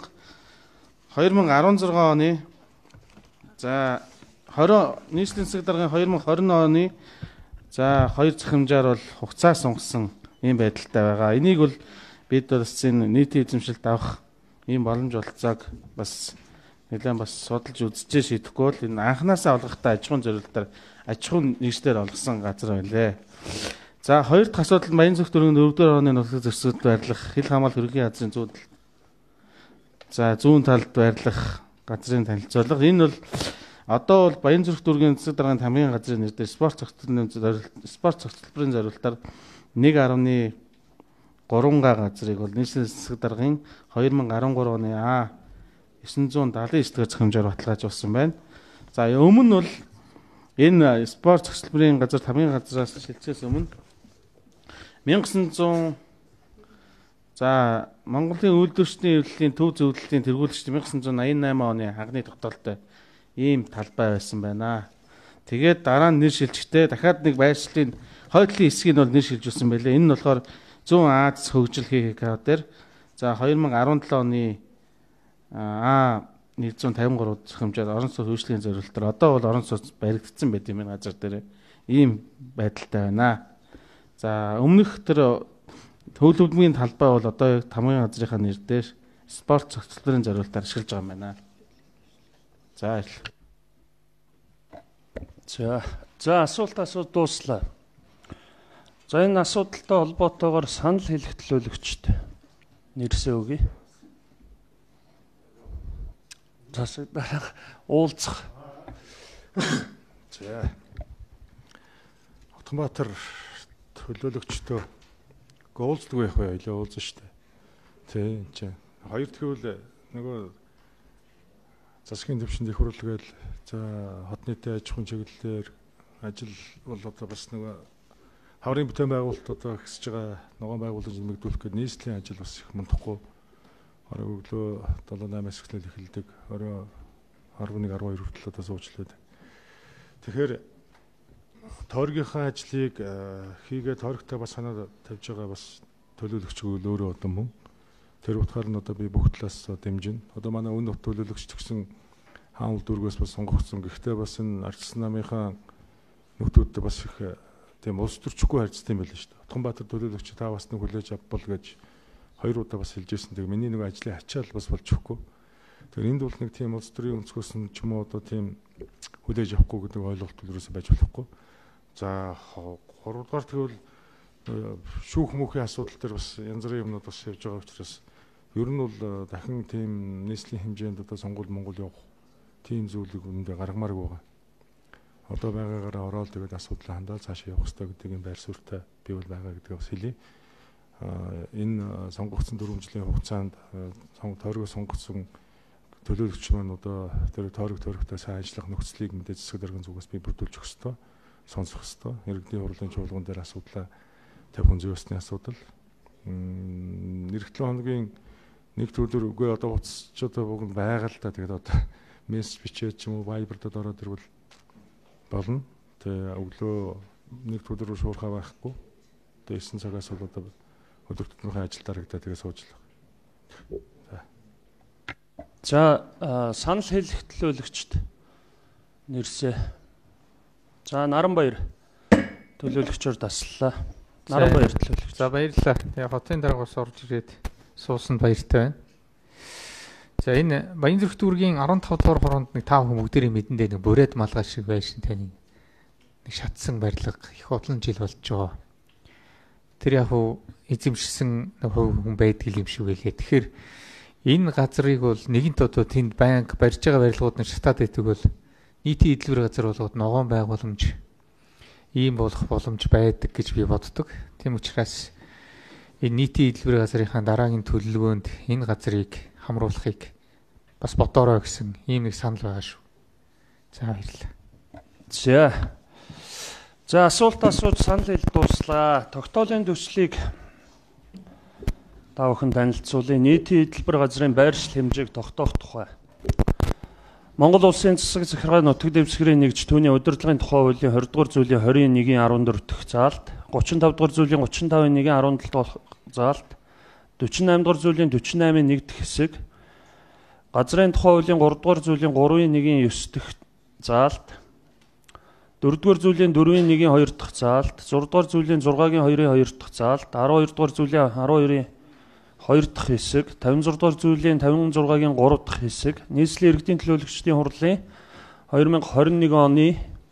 2016 оны за 20 нийслэлийн засаг даргын 2020 оны за 2 захирамжаар бол хугацаа сунгасан ийм байдалтай байгаа. Энийг бол бид бас энэ нийтийн эзэмшилт авах ийм боломж олцоог бас нэлээд бас судалж үзэж шийдэхгүй бол энэ анханасаа олгохтой аж ахуйн зорилтоор аж ахуйн нэгжлэр олгосон газар байлээ. За 2 дахь асуудал Баянзүрх дүүргийн 4-р оны нутаг зөрчилд байрлах хил хамгаалах ерөнхий газрын зүүн талд байрлах газрын танилцуулга. Энэ бол одоо бол Баянзүрх дүүргийн засаг даргын хамгийн газрын нэрээр спорт цогцлборын зорилтоор 1.3 га газрыг бол нийслэлийн засаг даргын 2013 оны 979 дахь захирамжаар баталгаажуулсан байна. За өмнө нь бол энэ спорт цогцлборын газар хамгийн газраас шилжихээс өмнө 1900 за Монголын үйлдвэрчдийн эвлэлийн төв зөвлөлийн тэргүүлэгчд 1988 оны хагны тогтоолтой ийм талбай байсан байна. Тэгээд дараа нь нэр шилжихтэй дахиад нэг байршлын хойдлын хэсгийг бол нэр шилжүүлсэн байлээ. Энэ нь болохоор Зүүн Аз хөгжил ХК дээр за 2017 оны 153 дахь хэмжээнд орон сууц хөгжлийн зорилтоор одоо бол орон сууц баригдсан байт юм газар дээр ийм байдалтай байна. За өмнөх тэр төлөвлөмжийн талбай бол одоо тамгын газрынхаа нэр дээр спорт цогцлолын зорилтоор ашиглаж байгаа юм байна. За За асуулт дууслаа. За энэ асуудалтай холбоотойгоор санал хэлэх төлөөлөгчд нэрсээ өгье. Засаг дарга уулзах. За. Хотгонбаатар төлөөлөгчдөө уулздгүй явах бай илүү уулзна шүү дээ. Тэ энэ чинь хоёр тэгвэл нөгөө засгийн төвшөнд их хурлгээл за хот нийтийн аж ахуйн чиглэлээр ажил бол одоо бас нөгөө хаврын бүтээн байгуулалт одоо хэсэж байгаа ногоон байгууламж нэмэгдүүлэх гээд нийслэлийн ажил бас их мундахгүй. Орой өглөө 7-8-аас эхлээд эхэлдэг. Орой 11-12 хүртэл одоо суучлаад. Тэгэхээр тойргийнхаа ажлыг хийгээд тойрогтой бас санаа тавьж байгаа бас төлөөлөгч өөрөө одоо мөн. Тэр утгаар нь одоо би бүх талаас дэмжинэ. Одоо манай үн нут төлөөлөгч төгсөн хаанл дүүргээс бас сонгогдсон. Гэхдээ бас энэ ардчилсан намынхаа нөтөдд бас их тийм улс төрчгүй харьцдаг юм байл шүү дээ. Хотгонбаатар төлөөлөгч та бас нэг хүлээж авбал гэж хоёр удаа бас хэлж ирсэн. Тэг миний нэг ажлын ачаал бас болж өгөхгүй. Тэгэхээр энд бол нэг тийм улс төрийн өнцгөөс нь ч юм уу одоо тийм хүлээж авахгүй гэдэг ойлголт төрөөсөө байж болохгүй. За 3 дугаар тэгвэл шүүх мөнхийн асуудал төр бас янз бүрийн юмнууд бас явж байгаа учраас ер нь бол дахин тийм нийслэлийн хэмжээнд одоо сонгуул Монгол явах тийм зүйлийг үүндээ гаргамааргүй байгаа. Одоо байгаагаараа ороод тэгээд асуудлаа хандаад цаашаа явах хэрэгтэй гэдэг юм байр суурьтай би бол байгаа гэдгийг бас хэлье. Энэ сонгогдсон 4 жилийн хугацаанд тойргоо сонгогдсон төлөөлөгч маань одоо тэр тойрогтой сайн ажиллах нөхцөлийг мэдээ засаг даргын зүгээс би бүрдүүлж өгөх ёстой, сонсох ёстой. Иргэдийн хурлын чуулган дээр асуудлаа тавих зүйсний асуудал. Эх 7 хоногийн нэг төлөөр үгүй одоо уцч одоо бүгд байгаа л та. Тэгээд одоо мессеж бичээд ч юм уу Viber-д ороод ирвэл болно. Тэгээ өглөө нэг төлөөр шуурхаа байхгүй. Тэгээ 9 цагаас бол одоо өдөр тутмын ажил дарагдаад тэгээ суучлаа. За санал хэлэх төлөөлөгчд нэрсээ. За Наранбаяр төлөөлөгчөөр таслаа. Наранбаяр төлөөлөгч. За баярлалаа. Тэгээ хотын даргаас орж ирээд суусанд баяртай байна. За энэ Баянзүрх дүүргийн 15 дугаар хороонд нэг 5 хүн бүгдээрээ мэдэндээ нэг бүрээд малгай шиг байшин тань нэг шатсан барилга их олон жил болж байгаа. Тэр яг хуу эзэмшсэн хүн байдаг юм шиг байлээ. Тэгэхээр энэ газрыг бол нэгэнт одоо тэнд банк барьж байгаа барилгууд нь шатаад байдаг бол нийтийн эдлбэр газар болгоод ногоон байгууламж ийм болох боломж байдаг гэж би боддог. Тийм учраас энэ нийтийн эдлбэр газрынхаа дараагийн төлөвлөгөөнд энэ газрыг хамруулахыг бас бодорой гэсэн ийм нэг санал байгаа шүү. За баярлалаа. За асуулт асууж санал хэл дууслаа. Тогтоолын төслийг та бүхэн танилцуулъя. Нийтийн эдлбэр газрын байршил хэмжээг тогтоох тухай. Монгол улсын засаг захиргааны нутаг дэвсгэрийн нэгж түүний удирдлагын тухай хуулийн 20 дугаар зүйлийн 21-14 дахь заалт, 35 дугаар зүйлийн 35-1-17 дахь заалт, 48 дугаар зүйлийн 48-1 дахь хэсэг, газрын тухай хуулийн 3 дугаар зүйлийн 3-1-9 дахь заалт, 4 дугаар зүйлийн 4-1-2 дахь заалт, 6 дугаар зүйлийн 6-гийн 2-2 дахь заалт, 12 дугаар зүйлийн 12-ийн 2 дахь хэсэг, 56 дугаар зүйлийн 56-гийн 3 дахь хэсэг, нийслэлийн иргэдийн төлөөлөгчдийн хурлын 2021 оны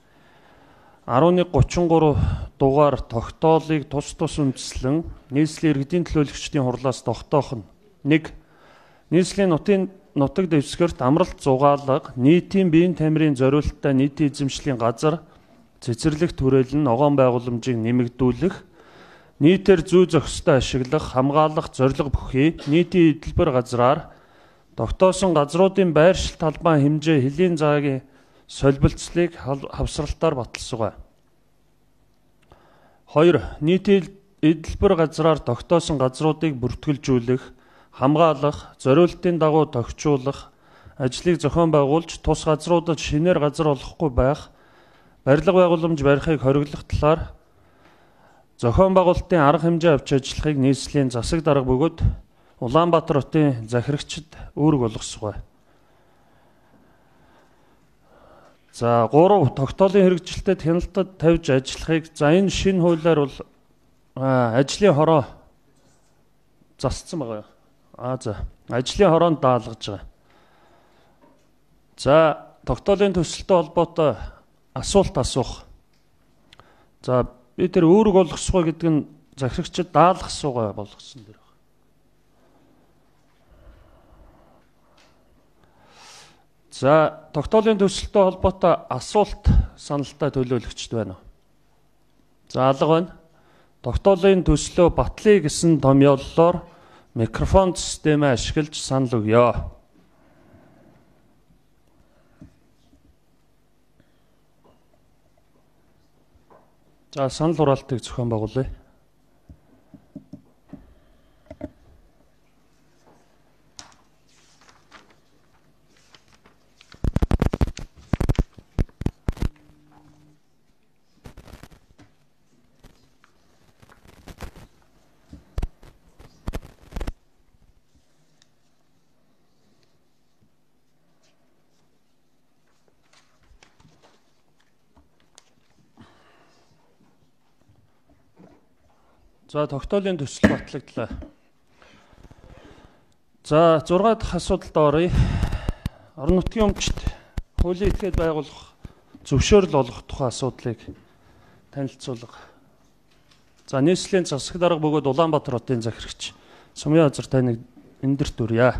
1133 дугаар тогтоолыг тус үндэслэн нийслэлийн иргэдийн төлөөлөгчдийн хурлаас тогтоох нь 1. Нийслэлийн нутаг дэвсгэрт амралт зугаалга, нийтийн биеийн тамирын зориулалттай нийтийн эзэмшлийн газар, цэцэрлэг түрээлэн ногоон байгууламжийг нэмэгдүүлэх, нийтээр зүй зохистой ашиглах, хамгаалах зорилго бүхий нийтийн эдлбэр газраар тогтоосон газруудын байршил талбай хэмжээ хэлийн заагийн солилцлыг хавсралтаар баталсугай. 2. Нийтийн эдлбэр газраар тогтоосон газруудыг бүртгэлжүүлэх, хамгаалах, зориултын дагуу тохижуулах, ажлыг зохион байгуулж тус газруудад шинээр газар олохгүй байх, барилга байгууламж барихыг хориглох талаар зохион байгуулалтын арга хэмжээ авч ажиллахыг нийслэлийн засаг дарга бөгөөд Улаанбаатар хотын захирагчид үүрэг болгосгоо. За 3 тогтоолын хэрэгжилтэд хяналтад тавьж ажиллахыг за энэ шинэ хуулиар бол ажлын хороо засцсан байгаа. За ажлын хороонд даалгаж байгаа. За тогтоолын төсөлтөй холбоотой асуулт асуух. За би тэр үүрэг болгосгоо гэдэг нь захирагчид даалгах суугаа болгосон дэр. За тогтоолын төсөлтөй холбоотой асуулт саналтай төлөөлөгчд байна уу? За алга байна. Тогтоолын төслөө батлая гэсэн томьёоллоор микрофон системээ ашиглаж санал өгье. За санал хураалтыг зохион байгуулъя. За тогтоолын төсөл батлагдлаа. За 6 дахь асуудалд оръё. Орон нутгийн өмчт хуулийн этгээд байгуулах зөвшөөрөл олгох тухай асуудлыг танилцуулга. За нийслэлийн засаг дарга бөгөөд Улаанбаатар хотын захирагч Сумын Азар таныг эндэрт дүрье.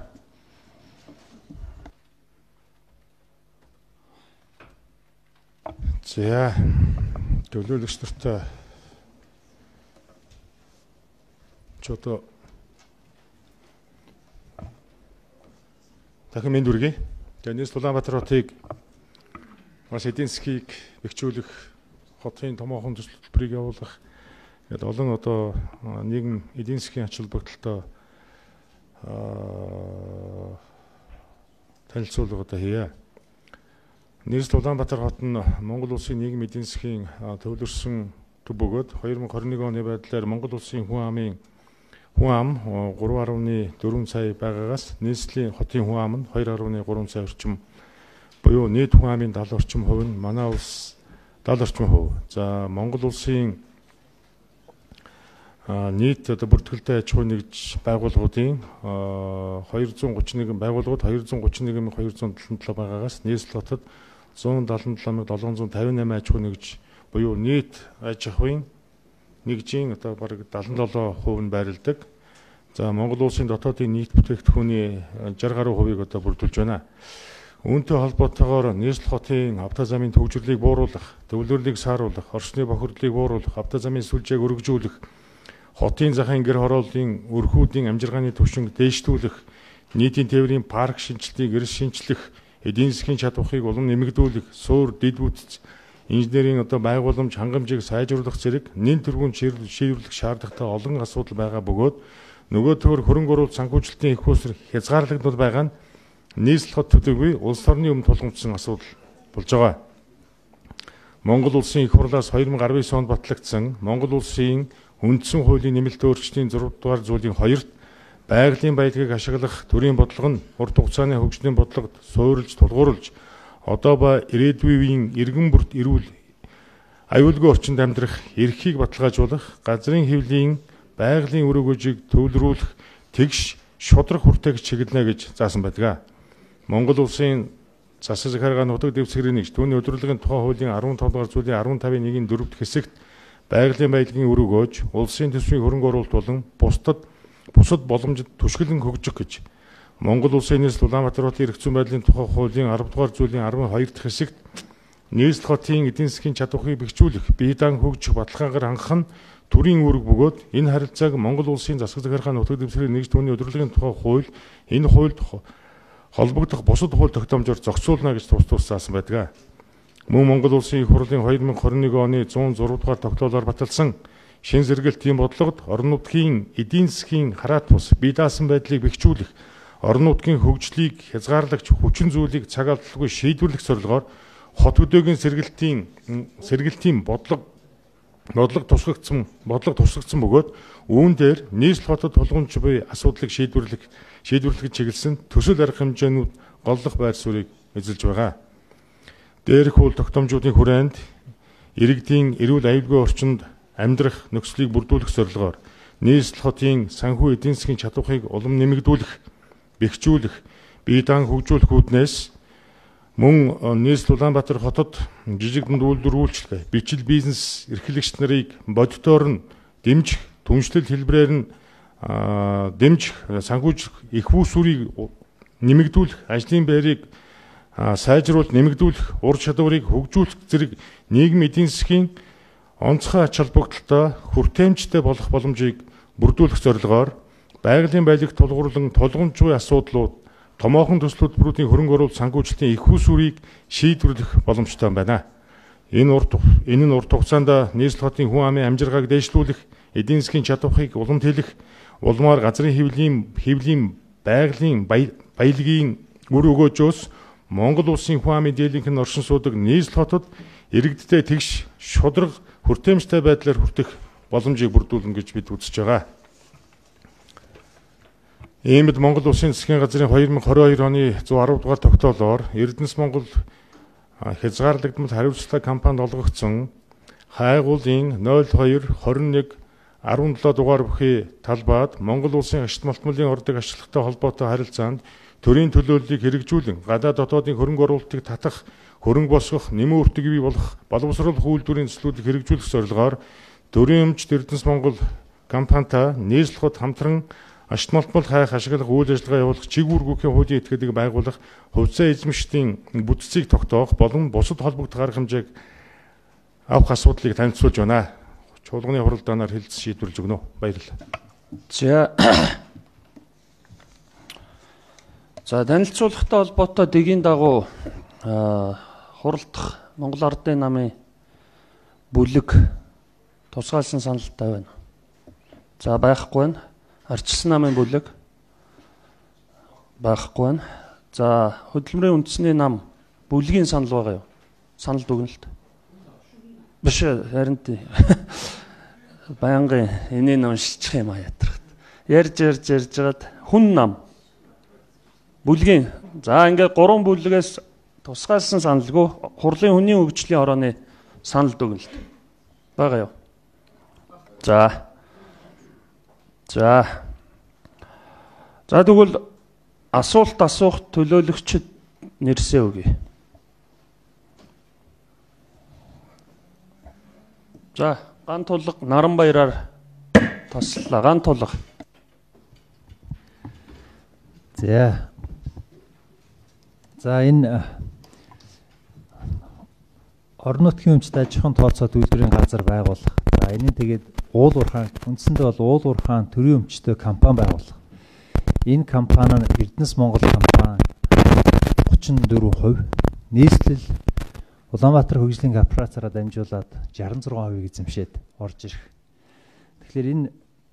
За төлөөлөгч нартай одоо дахин мэнд үргэе. Тэгээ нийслэл Улаанбаатар хотыг маш эдийн засгийг бэхжүүлэх, хотын томоохон төсөл төлбөрийг явуулах гэдэг олон одоо нийгэм эдийн засгийн ач холбогдолтой танилцуулга одоо хийе. Нийслэл Улаанбаатар хот нь Монгол улсын нийгэм эдийн засгийн төвлөрсөн төв бөгөөд 2021 оны байдлаар Монгол улсын хүн амын 3.4 сая байгаагаас нийслэлийн хотын хүн ам нь 2.3 сая орчим буюу нийт хүн амын 70 орчим хувь нь манай улс 70 орчим хувь. За Монгол улсын нийт одоо бүртгэлтэй аж ахуй нэгж байгууллагуудын 231 байгууллагууд 231,277 байгаагаас нийслэл хотод 177,758 аж ахуй нэгж буюу нийт аж ахуйн нэгжийн одоо бараг 77% нь байрладаг. За Монгол улсын дотоодын нийт бүтээгдэхүүний 60 гаруй хувийг одоо бүрдүүлж байна. Үүнтэй холбоотойгоор нийслэл хотын автозамын төвжирлийг бууруулах, төвлөрлийг сааруулах, орчны бохирдлыг бууруулах, автозамын сүлжээг өргөжүүлэх, хотын захын гэр хорооллын өрхүүдийн амжиргааны түвшинг дээшлүүлэх, нийтийн тээврийн парк шинжилтийг эрс шинчлэх, эдийн засгийн чадварыг улам нэмэгдүүлэх, суур, дэд бүтц инженерийн одоо байгууламж хангамжийг сайжруулах зэрэг нэн тэргүүнд шийдвэрлэх шаардлагатай олон асуудал байгаа бөгөөд нөгөө төр хөрөнгө оруулалт санхүүжилтийн их усэр хязгаарлагдмал байгаа нь нийслэл хот төдийгүй улс орны өмнө тулгамдсан асуудал болж байгаа. Монгол улсын их хурлаас 2019 онд батлагдсан Монгол улсын үндсэн хуулийн нэмэлт өөрчлөлтийн 6 дугаар зүйлийн 2-т байгалийн баялагийг ашиглах төрийн бодлого нь урт хугацааны хөгжлийн бодлогод суурилж тулгуурлаж одоо ба ирээдүйн иргэн бүрт эрүүл аюулгүй орчинд амьдрах эрхийг баталгаажуулах, газрын хэвлийн байгалийн үр өгөөжийг төвлөрүүлэх тэгш шудраг хүртээгч чиглэнэ гэж заасан байдаг. Монгол улсын засаг захиргаа нутаг дэвсгэрийн нэгж түүний өдөрлөгийн тухай хуулийн 15 дугаар зүйлийн 15-ийн 1-ийн 4-т хэсэгт байгалийн баялагын үр өгөөж улсын төсвийн хөрөнгө оруулалт болон бусад боломжид түшгэлэн хөгжих гэж Монгол улсын нийслэл Улаанбаатар хотын эрх зүйн байдлын тухай хуулийн 10 дугаар зүйлийн 12 дахь хэсэгт нийслэл хотын эдийн засгийн чадварыг бэхжүүлэх, бие даан хөгжих баталгаагаар хангах нь төрийн үүрэг бөгөөд энэ харилцааг Монгол улсын засаг захиргаа нутаг дэвсгэрийн нэгж түүний өдөрлөгийн тухай хууль энэ хуульд холбогдох бусад хууль тогтоомжоор зохицуулна гэж тус заасан байдаг. Мөн Монгол улсын их хурлын 2021 оны 106 дугаар тогтоолоор баталсан шин сэргээлтийн бодлогод орон нутгийн эдийн засгийн хараат бус бие даасан байдлыг бэхжүүлэх, орон нутгийн хөгжлийг хязгаарлагч хүчин зүйлийг цаг алдалгүй шийдвэрлэх зорилгоор хот өдөөгийн сэргэлтийн бодлого тусгагдсан бөгөөд үүн дээр нийслэл хотод тулгамж буй асуудлыг шийдвэрлэх чиглэсэн төсөл арга хэмжээнүүд голлох байр суурийг эзэлж байгаа. дээрх үйл тогтоомжуудын хүрээнд иргэдийн эрүүл аюулгүй орчинд амьдрах нөхцөлийг бүрдүүлэх зорилгоор нийслэл хотын санхүү эдийн засгийн чадварыг улам нэмэгдүүлэх, бэхжүүлэх, бие даан хөгжүүлэх үүднээс мөн нийслэл Улаанбаатар хотод жижиг дунд үйлдвэрүүлэлт, бичил бизнес эрхлэгч нарыг бодитоор нь дэмжих, түншлэл хэлбэрээр нь дэмжих, санхүүжих их үүсвэрийг нэмэгдүүлэх, ажлын байрыг сайжруулалт нэмэгдүүлэх, ур чадварыг хөгжүүлэх зэрэг нийгмийн эдийн засгийн онцгой ач холбогдолтой хүртээмжтэй болох боломжийг бүрдүүлэх зорилгоор байгалийн баялагт тулгуурлан тулгамжгүй асуудлууд, томоохон төсөл хөтөлбөрүүдийн хөрөнгө оруулалт санхүүжилтийн их усүрийг шийдвэрлэх боломжтой байна. Энэ нь урт хугацаанд нийслэл хотын хүн амын амжиргааг дэвшлүүлэх, эдийн засгийн чадварыг уламжлах, улмаар газрын хэвлийн байгалийн баялагын үр өгөөжөөс Монгол улсын хүн амын дийлэнх нь оршин суудаг нийслэл хотод иргэдтэй тэгш шударга хүртээмжтэй байдлаар хүртэх боломжийг бүрдүүлнэ гэж бид үзэж байгаа. Иймд Монгол Улсын засгийн газрын 2022 оны 110 дугаар тогтоолоор Эрдэнэс Монгол хязгаарлагдмал хариуцлага кампанид олгогдсон хайгуулын 0221 17 дугаар бүхий талбайд Монгол Улсын агшид малтмалын ордог ашиглагтай холбоотой харилцаанд төрийн төлөөллийг хэрэгжүүлэн гадаад дотоодын хөрөнгө оруулалтыг татах, хөрөнгө босгох, нэмэн үртэг бий болох боловсруулах үйлдвэрийн төслүүдийг хэрэгжүүлэх зорилгоор төрийн өмчт Эрдэнэс Монгол компанитай нийслэл хот хамтран агшид малтмал хайх ашиглах үйл ажиллагаа явуулах, чиг үүргүүхийн хуулийн этгээдийг байгуулах, хувьцаа эзэмшдийн бүтцийг тогтоох болон бусад холбогдох арга хэмжээг авах асуудлыг танилцуулж байна. Чуулганы хуралдаанаар хэлэлц шийдвэрлэж өгнө. Баярлалаа. За танилцуулгатай холбоотой дэгийн дагуу хуралдах Монгол Ардын намын бүлэг тусгаалсан саналтай байна. За байхгүй байна. Арчилсан намын бүлэг байхгүй байна. За хөдөлмөрийн үндэсний нам бүлгийн санал байгаа юу? Санал дүгнэлт. Биш харин баянгын энийг уншчих юм аа ятрахт. Ярьж жагаад хүн нам бүлгийн за ингээд 3 бүлгээс тусгаалсан саналгүй хурлын хүний хөгжлийн хорооны санал дүгнэлт байгаа юу? За тэгвэл асуулт асуух төлөөлөгчд нэрсээ өгье. За ган тулга Наранбаяраар таслаа. Ган тулга. За энэ орон нутгийн өмчт аж ахуйн тооцоод үйлдвэрийн газар байгуулах. За энэ тэгээд үндсэндээ бол Уул Уурхаан төрийн өмчтөй компани байгуулах. Энэ компани нь Эрдэнэс Монгол компани 34%, нийслэл Улаанбаатар хөгжлийн корпорацаараа дамжуулаад 66% эзэмшээд орж ирэх. Тэгэхээр энэ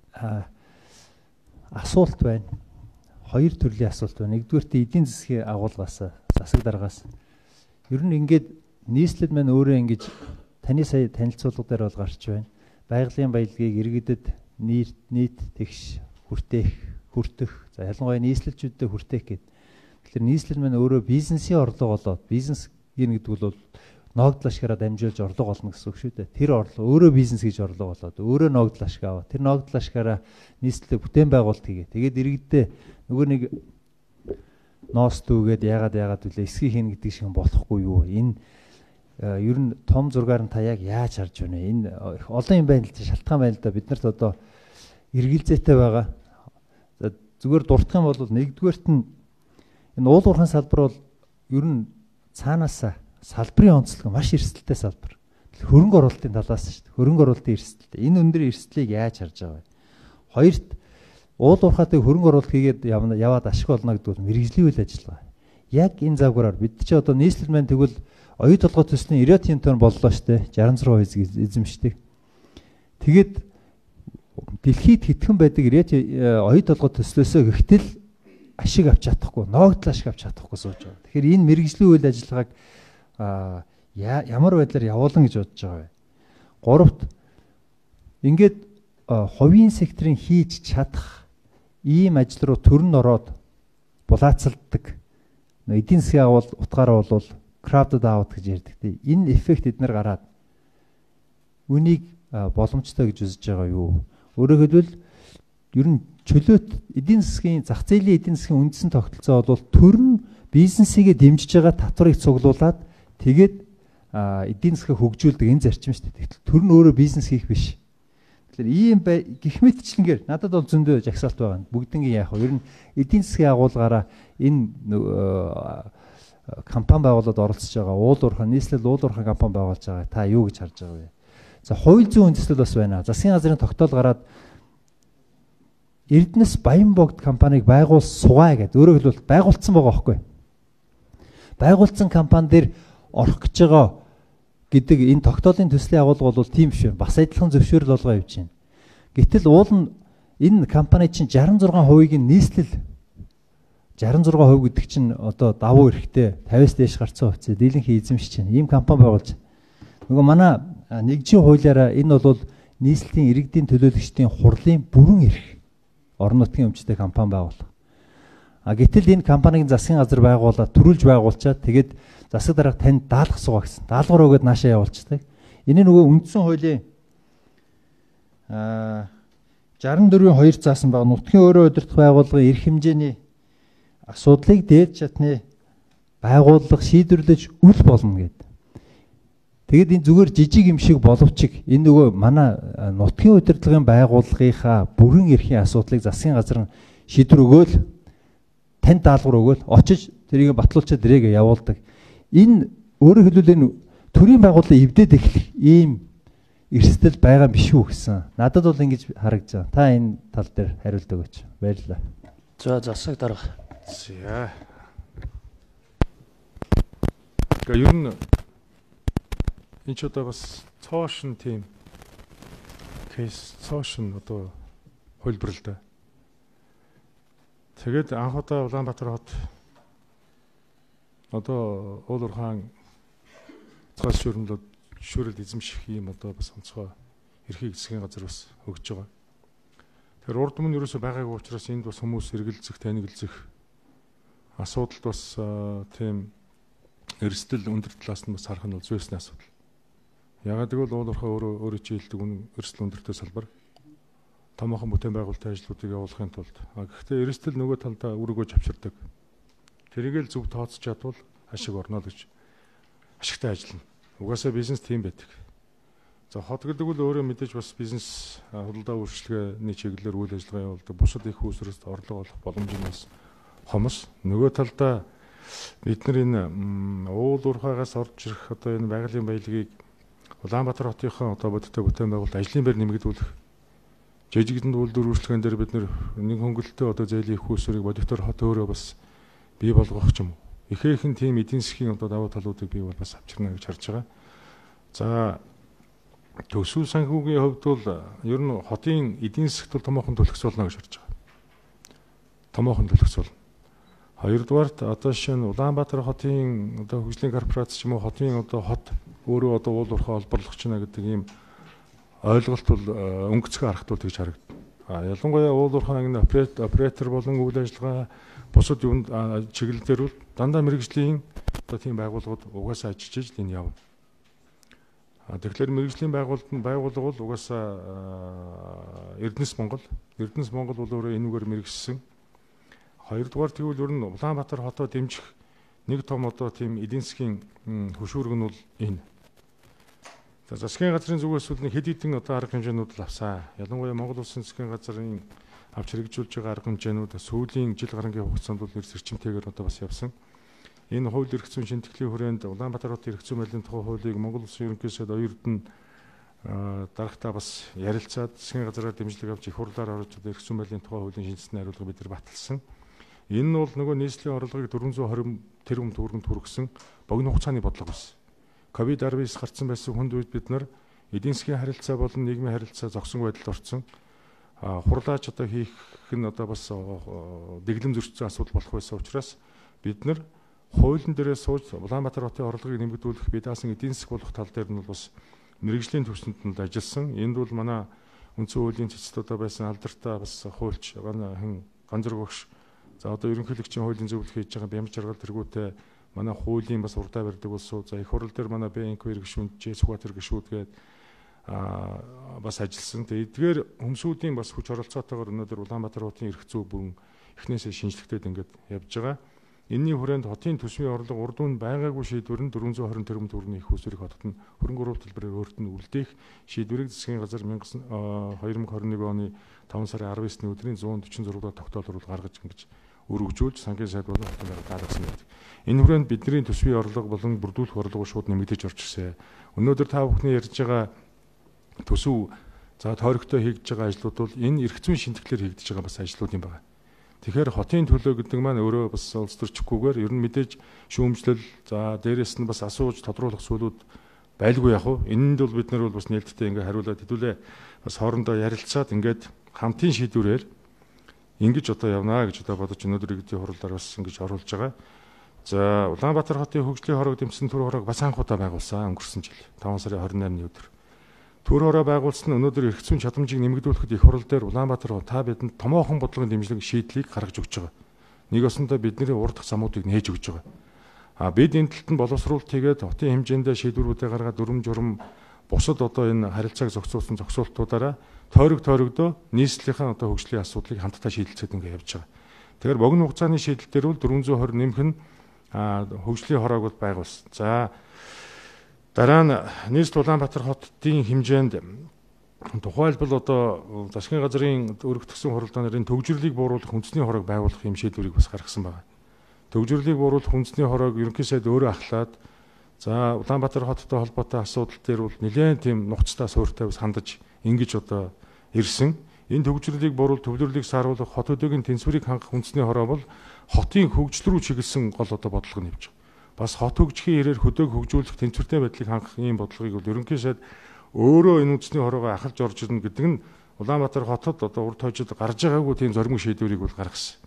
асуулт байна. Хоёр төрлийн асуулт байна. Нэгдүгээрт эдийн засгийн агуулгаас, засаг даргаас. Ер нь ингээд нийслэл маань өөрөө ингэж таны сая танилцуулга дээр бол гарч байна. Байгалийн баялагийг иргэдэд нийт тэгш хүртэх. За ялангуяа нийслэлчүүдэд хүртэх гэдэг. Тэгэхээр нийслэл маань өөрөө бизнесийн орлого болоод бизнес гэдэг бол ногдол ашгаараа дамжуулж орлого олно гэсэн үг шүү дээ. Тэр орлого өөрөө бизнес гэж орлого болоод өөрөө ногдол ашиг аваа. Тэр ногдол ашгаараа нийслэлд бүтээн байгуулалт хийгээ. Тэгээд иргэдээ нөгөө нэг ноос дүүгээд яагаад үлээ эсхий хийн гэдэг шиг болохгүй юу? Энэ ер нь том зургаар нь та яг яаж харж байна? Энэ олон юм байна л да, шалтгаан байна л да. Бид нарт одоо эргэлзээтэй байгаа. За зүгээр дурдах юм бол нэгдүгээрт нь энэ Уул Уурхайн салбар бол ер нь цаанаасаа салбарын онцлог маш эрсдэлтэй салбар. Хөрөнгө оруулалтын талаас шүү дээ. Хөрөнгө оруулалтын эрсдэлтэй. Энэ өндөр эрсдлийг яаж харж байгаа вэ? Хоёрт Уул Уурхайтай хөрөнгө оруулалт хийгээд яваад ашиг олно гэдэг бол мэргэжлийн үйл ажиллагаа. Яг энэ завгараар бид чи одоо нийслэл маань тэгвэл оюу толгой төслийн 90 тонн боллоо шүү дээ. 66% эзэмшдэг. Тэгээд дэлхийд хэдхэн байдаг оюу толгой төслөөсөө гэхдээ ашиг авч чадахгүй, ногдол ашиг авч чадахгүй сууж байгаа. Тэгэхээр энэ мэргэжлийн үйл ажиллагааг ямар байдлаар явуулна гэж бодож байгаа вэ? Гуравт ингээд хувийн секторын хийж чадах ийм ажил руу төрн ороод булаацалддаг эдийн засгийн утгаараа бол crowded out гэж ярьдаг. Энэ эффект эднэр гараад үнийг боломжтой гэж үзэж байгаа юу? Өөрөөр хэлбэл ер нь чөлөөт эдийн засгийн зах зээлийн эдийн засгийн үндсэн тогтолцоо бол төр нь бизнесийгээ дэмжиж байгаа татварыг цуглуулад тэгээд эдийн засгаа хөгжүүлдэг энэ зарчим шүү дээ. Төр нь өөрөө бизнес хийх биш. Тэгэхээр ийм гэх мэтчлэнгээр надад бол зөндөө жагсаалт байгаа. Бүгднийг яах вэ? Ер нь эдийн засгийн агуулгаараа энэ компани байгуулалт оролцож байгаа уул уурхай нийслэл уул уурхай компани байгуулж байгаа. Та юу гэж харж байгаа вэ? За хууль зүйн үндэслэл бас байна. Засгийн газрын тогтоол гараад Эрдэнэс Баянбогд компанийг сугай гэдэг. Өөрөөр хэлбэл байгуулсан байгаа байхгүй. Байгуулсан компани дээр орох гэж байгаа гэдэг энэ тогтоолын төслийн агуулга бол тийм биш. Бас адилхан зөвшөөрөл олгоо явж байна. Гэтэл уул нь энэ компани чинь 66%-ийг нийслэл 66% гэдэг чинь одоо давуу эрэхтэй 50-аас дээш гарцсан хувьцаа дийлэнхий эзэмшиж байна. Ийм компани байгуулж. Нөгөө манай нэгжийн хуулиараа энэ бол нийслэлийн иргэдийн төлөөлөгчдийн хурлын бүрэн эрх орон нутгийн өмчтэй компани байгуулах. Гэтэл энэ компаниг засгийн газар байгуулаад төрүүлж байгуулчаад тэгээд засаг дарга танд даалгах суугаа гэсэн. Даалгавар өгөөд наашаа явуулчихдаг. Энэ нөгөө үндсэн хуулийн 64-2 заасан байгаа нутгийн өөрөө удирдах байгууллагын эрх хэмжээний асуудлыг дээд чатны байгууллага шийдвэрлэж үл болно гэдэг. Тэгэд энэ зүгээр жижиг юм шиг боловч энэ нөгөө манай нутгийн удирдлагын байгууллагынхаа бүрэн эрхийн асуудлыг засгийн газар нь шийдвэр өгөөл танд даалгавар өгөөл очиж тэрийг батлуулчаад ирээгээ явуулдаг. Энэ өөрөөр хэлбэл энэ төрийн байгууллага эвдээд эхлэх ийм эрсдэл байгаа биш үү гэсэн. Надад бол ингэж харагдаж байна. Та энэ тал дээр хариулт өгөөч. Баярлалаа. За засаг дарга. За. Гэхдээ ер нь энэ ч одоо бас цоошин тийм кейс цоошин одоо хөлбөрлөл дээ. Тэгээд анх удаа Улаанбаатар хот одоо Уулуур хаан цаас шүүрэл эзэмших юм одоо бас онцгой эрхийг засгийн газар бас өгж байгаа. Тэгэхээр урд өмнө ерөөсөй байгаагүй учраас энд бас хүмүүс эргэлзэх, танигдэлзэх асуудалд бас тийм эрсдэл өндөр талаас нь бас харах нь бол зүйсний асуудал. Ягаад гэвэл Уулуурхаа өөрөө чи хэлдэг эрсдэл өндөртэй салбар томоохон бүтээн байгуулалтын ажлуудыг явуулахын тулд гэхдээ эрсдэл нөгөө талдаа өргөө авчирдаг. Тэрийг л зөв тооцож чадвал ашиг орно гэж ашигтай ажиллана. Угаасаа бизнес тийм байдаг. За хот гэдэг бол өөрөө мэдээж бас бизнес худалдаа үйлчилгээний чиглэлээр үйл ажиллагаа явуулдаг. Бусад их үүсвэрт орлого олох боломжнаас хомос. Нөгөө талдаа бид нар энэ Уулуурхаагаас орж ирэх одоо энэ байгалийн баялагийг Улаанбаатар хотынхаа одоо бодиттой бүтээн байгуулалт ажлын байр нэмэгдүүлэх жижигдэн үйлдвэр үйлчлэгэн дээр бид нэг хөнгөлөлтөө одоо зээлийн их үүсвэрийг бодитоор хот өөрөө бас бий болгох ч юм уу. Ихээхэн тийм эдийн засгийн одоо давуу талуудыг бий бол бас авчирна гэж харж байгаа. За төсөв санхүүгийн хувьд бол ер нь хотын эдийн засгт бол томоохон төлөвлөсөн гэж харж байгаа. Томоохон төлөвлөсөн. Хоёрдугаарт одоо жишээ нь Улаанбаатар хотын одоо хөгжлийн корпорац ч юм уу хотын одоо хот өөрөө одоо уулуурхаа олборлох чинь гэдэг ийм ойлголт бол өнгөцгөө харахтуул гэж харагдана. Ялангуяа уулуурхаа ингэ оператор болон үйл ажиллагаа бусад юунд чиглэлээр бол дандаа мэрэгжлийн одоо тийм байгууллагууд угаасаа ажиллаж энэ явна. Тэгэхээр мэрэгжлийн байгууллага бол угаасаа Эрдэнэс Монгол бол өөрөө энүүгээр мэрэгжсэн. Хоёрдугаар тэгвэл ер нь Улаанбаатар хотоо дэмжих нэг том одоо тийм эдийн засгийн хөшүүрэг нь бол энэ. Засгийн газрын зүгээс бол хэд хэдэн одоо арга хэмжээнүүд л авсан. Ялангуяа Монгол Улсын засгийн газрын авч хэрэгжүүлж байгаа арга хэмжээнүүд сүүлийн жил гарангийн хугацаанд бол эрсэрчимтэйгээр одоо бас явсан. Энэ хууль эрх зүйн шинтгэлийн хүрээнд Улаанбаатар хотын эрх зүйн байдлын тухай хуулийг Монгол Улсын ерөнхий сайд оюутан дарагтаа бас ярилцаад засгийн газраар дэмжлэг авч их хурлаар орж одоо эрх зүйн байдлын тухай хуулийн шинжилгээний хариулга бид нар баталсан. Энэ нь бол нөгөө нийслэлийн орлогыг 420 тэрбум төгрөгөнд хүргэсэн богино хугацааны бодлого байсан. COVID-19 гарсан байсан хүнд үед бид нар эдийн засгийн харилцаа болон нийгмийн харилцаа зогсон байдалд орсон. Хурлаач одоо хийх нь одоо бас дэглэм зөрчсөн асуудал болох байсан учраас бид нар хуулийн дээрээ сууж Улаанбаатар хотын орлогыг нэмэгдүүлэх бие даасан эдийн засаг болох тал дээр нь бас мэрэгжлийн төвчөнд нь ажилласан. Энд бол манай үндсэн хуулийн цэцэд одоо байсан алдартай бас хуульч ганцрог багш за одоо ерөнхийлөгчийн хуулийн зөвлөх хийж байгаа бямж жаргал тэргүүтэй манай хуулийн бас урдаа барьдаг улсууд за их хурал дээр манай БНК гишүүн Жэсүгатэр гишүүд гээд бас ажилласан. Тэгээд эдгээр хүмүүсийн бас хүч оролцоотойгоор өнөөдөр Улаанбаатар хотын эрх зүй бүрэн эхнээсээ шинжлэхтэй ингээд явж байгаа. Энэний хүрээнд хотын төсвийн орлого урд нь байгаагүй шийдвэр нь 420 тэрбум төгрөгийн их усрыг хотод нь хөрөнгө оруулалт төлбөрөөр өөрт нь үлдээх шийдвэрийг засгийн газар 2021 оны 5 сарын 19-ний өдрийн 146 тогтоолоор гаргаж ингэж өргөжүүлж сангийн сайд болон хотын дарга даалгасан байдаг. Энэ хүрээнд бидний төсвийн орлого болон бүрдүүлэх орлого шууд нэмэгдэж орж ирсэн. Өнөөдөр та бүхний ярьж байгаа төсөв за тойрогтой хийгдэж байгаа ажлууд бол энэ эрх зүйн шинтгэлээр хийгдэж байгаа бас ажлууд юм байна. Тэгэхээр хотын төлөө гэдэг маань өөрөө бас улс төрчгүйгээр ер нь мэдээж шүүмжлэл за дээрэс нь бас асууж тодруулах зүйлүүд байлгүй яг уу. Энэнд бол бид нар бол бас нээлттэй ингээ хариулаад хэдүүлээ бас хоорондоо ярилцаад ингээд хамтын шийдвэрээр ингэж одоо явнаа гэж одоо бодож өнөөдөр иргэдийн хурлаар бас ингэж оруулж байгаа. За Улаанбаатар хотын хөгжлийн хорог дэмжсэн төр хорог бас анхудаа байгуулсан өнгөрсөн жил 5 сарын 28-ны өдөр. Төр хороо байгуулсан нь өнөөдөр эрх зүйн чадамжийг нэмэгдүүлэхэд их хурал дээр Улаанбаатар та бидэнд томоохон бодлогын дэмжлэг шийдлийг гаргаж өгч байгаа. Нэг осондоо бидний урдах замуудыг нээж өгч байгаа. Бид энэ талд нь боловсруулалт хийгээд хотын хэмжээндээ шийдвэрүүдээ гаргаад дүрм журм бусад одоо энэ харилцааг зохицуулсан зохицуултуудаараа тойрогдоо нийслэлийн одоо хөгжлийн асуудлыг хамтдаа шийдэлцээд ингээ явж байгаа. Тэгэхээр богино хугацааны шийдэл дээр бол 420 нэмэх нь хөгжлийн хороог бол байгуулсан. За дараа нь нийслэл Улаанбаатар хотын хэмжээнд тухайлбал одоо засгийн газрын өргөтгсөн хуралдааны төгжрлийг бууруулах үндэсний хороог байгуулах юм шийдвэрийг бас гаргасан байна. Төгжрлийг бууруулах үндэсний хороог ерөнхий сайд өөрөө ахлаад за Улаанбаатар хоттой холбоотой асуудал дээр бол нэлээд тийм нухацтай суурьтай бас хандаж ингэж одоо ирсэн. Энэ төгжрлийг бууруул төвлөрлийг сааруулах хот хөдөөгийн тэнцвэрийг хангах үндэсний хороо бол хотын хөгжил рүү чиглэсэн гол одоо бодлого нь явж байгаа. Бас хот хөгжихийн ирээр хөдөөг хөгжүүлэх тэнцвэртэй байдлыг хангах ийм бодлогыг бол ерөнхий сайд өөрөө энэ үндэсний хороогоо ахалж орж ирнэ гэдэг нь Улаанбаатар хотод одоо урд хожид гарч байгаагүй тийм зоримог шийдвэрийг бол гаргасан.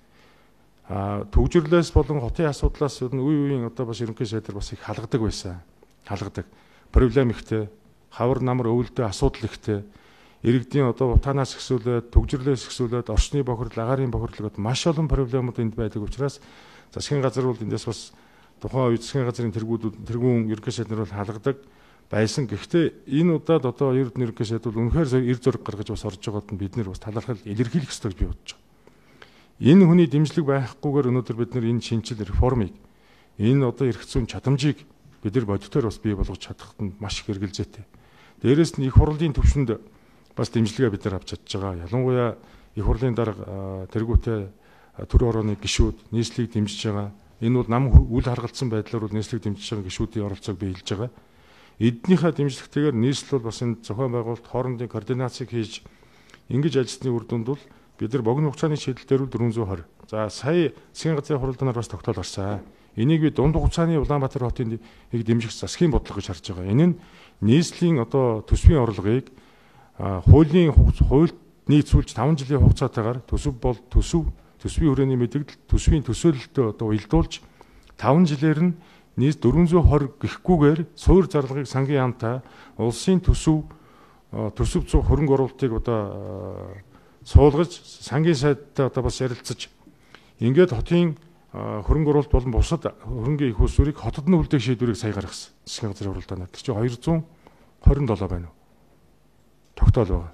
Төгжрлээс болон хотын асуудлаас үе үеийн одоо бас ерөнхий сайдаар бас их халгадаг байсан. Халгадаг. Проблем ихтэй, хавар намар өвөлдөө асуудал ихтэй. Иргэдийн одоо утаанаас ихсүүлээд, төгжрлээс ихсүүлээд, орчны бохирдол, агаарын бохирдол гэдэг маш олон проблемууд энд байдаг учраас засгийн газар бол эндээс бас тухайн үед засгийн газрын тэргүүн ерөнхий сайднаар бол халгадаг байсан. Гэхдээ энэ удаад одоо ерөнхий сайд бол үнэхээр эр зөрг гаргаж бас орж байгаад нь бид нэр бас талархал илэрхийлэх ёстой гэж би бодож байгаа. Энэ хүний дэмжлэг байхгүйгээр өнөөдөр бид нар энэ шинжил реформыг энэ одоо эрх зүйн чадамжийг бид нар бодитоор бас бий болгож чадахад нь маш их эргэлзээтэй. Дээрээс нь их хурлын төвшөнд бас дэмжлэгээ бид нар авч чадж байгаа. Ялангуяа их хурлын дарга тэргүүтээ төр хорооны гишүүд нийслэлийг дэмжиж байгаа. Энэ бол нам үл харгалзсан байдлаар бол нийслэлийг дэмжиж байгаа гишүүдийн оролцоог биелж байгаа. Эднийхээ дэмжлэгтэйгээр нийслэл бол бас энэ зохион байгуулалт хоорондын координацийг хийж ингэж ажилласны үр дүнд бол бид нар богино хугацааны шийдэлээр 420. За сая засгийн газрын хуралдаанаар бас тогтоол гарсан. Энийг би дунд хугацааны Улаанбаатар хотын дэмжих засгийн бодлого гэж харж байгаа. Энэ нь нийслэлийн одоо төсвийн орлогыг хуулийн хуульд нийцүүлж 5 жилийн хугацаатаагаар төсөв бол төсвийн хүрээний мэдээлэл төсвийн төсөөлөлтөд одоо уялдуулж 5 жилээр нь нийт 420 гэхгүйгээр суур зарлагыг сангийн яамтай улсын төсөв 100 хөрөнгө оруулалтыг одоо суулгаж сангийн сайдтай одоо бас ярилцаж ингээд хотын хөрөнгө оруулалт болон бусад хөрөнгөний их усурыг хотод нь үлдээх шийдвэрийг сая гаргасан. Засгийн газрын хуралдаанаар тэр чинь 227 байна уу? Тогтоол байгаа.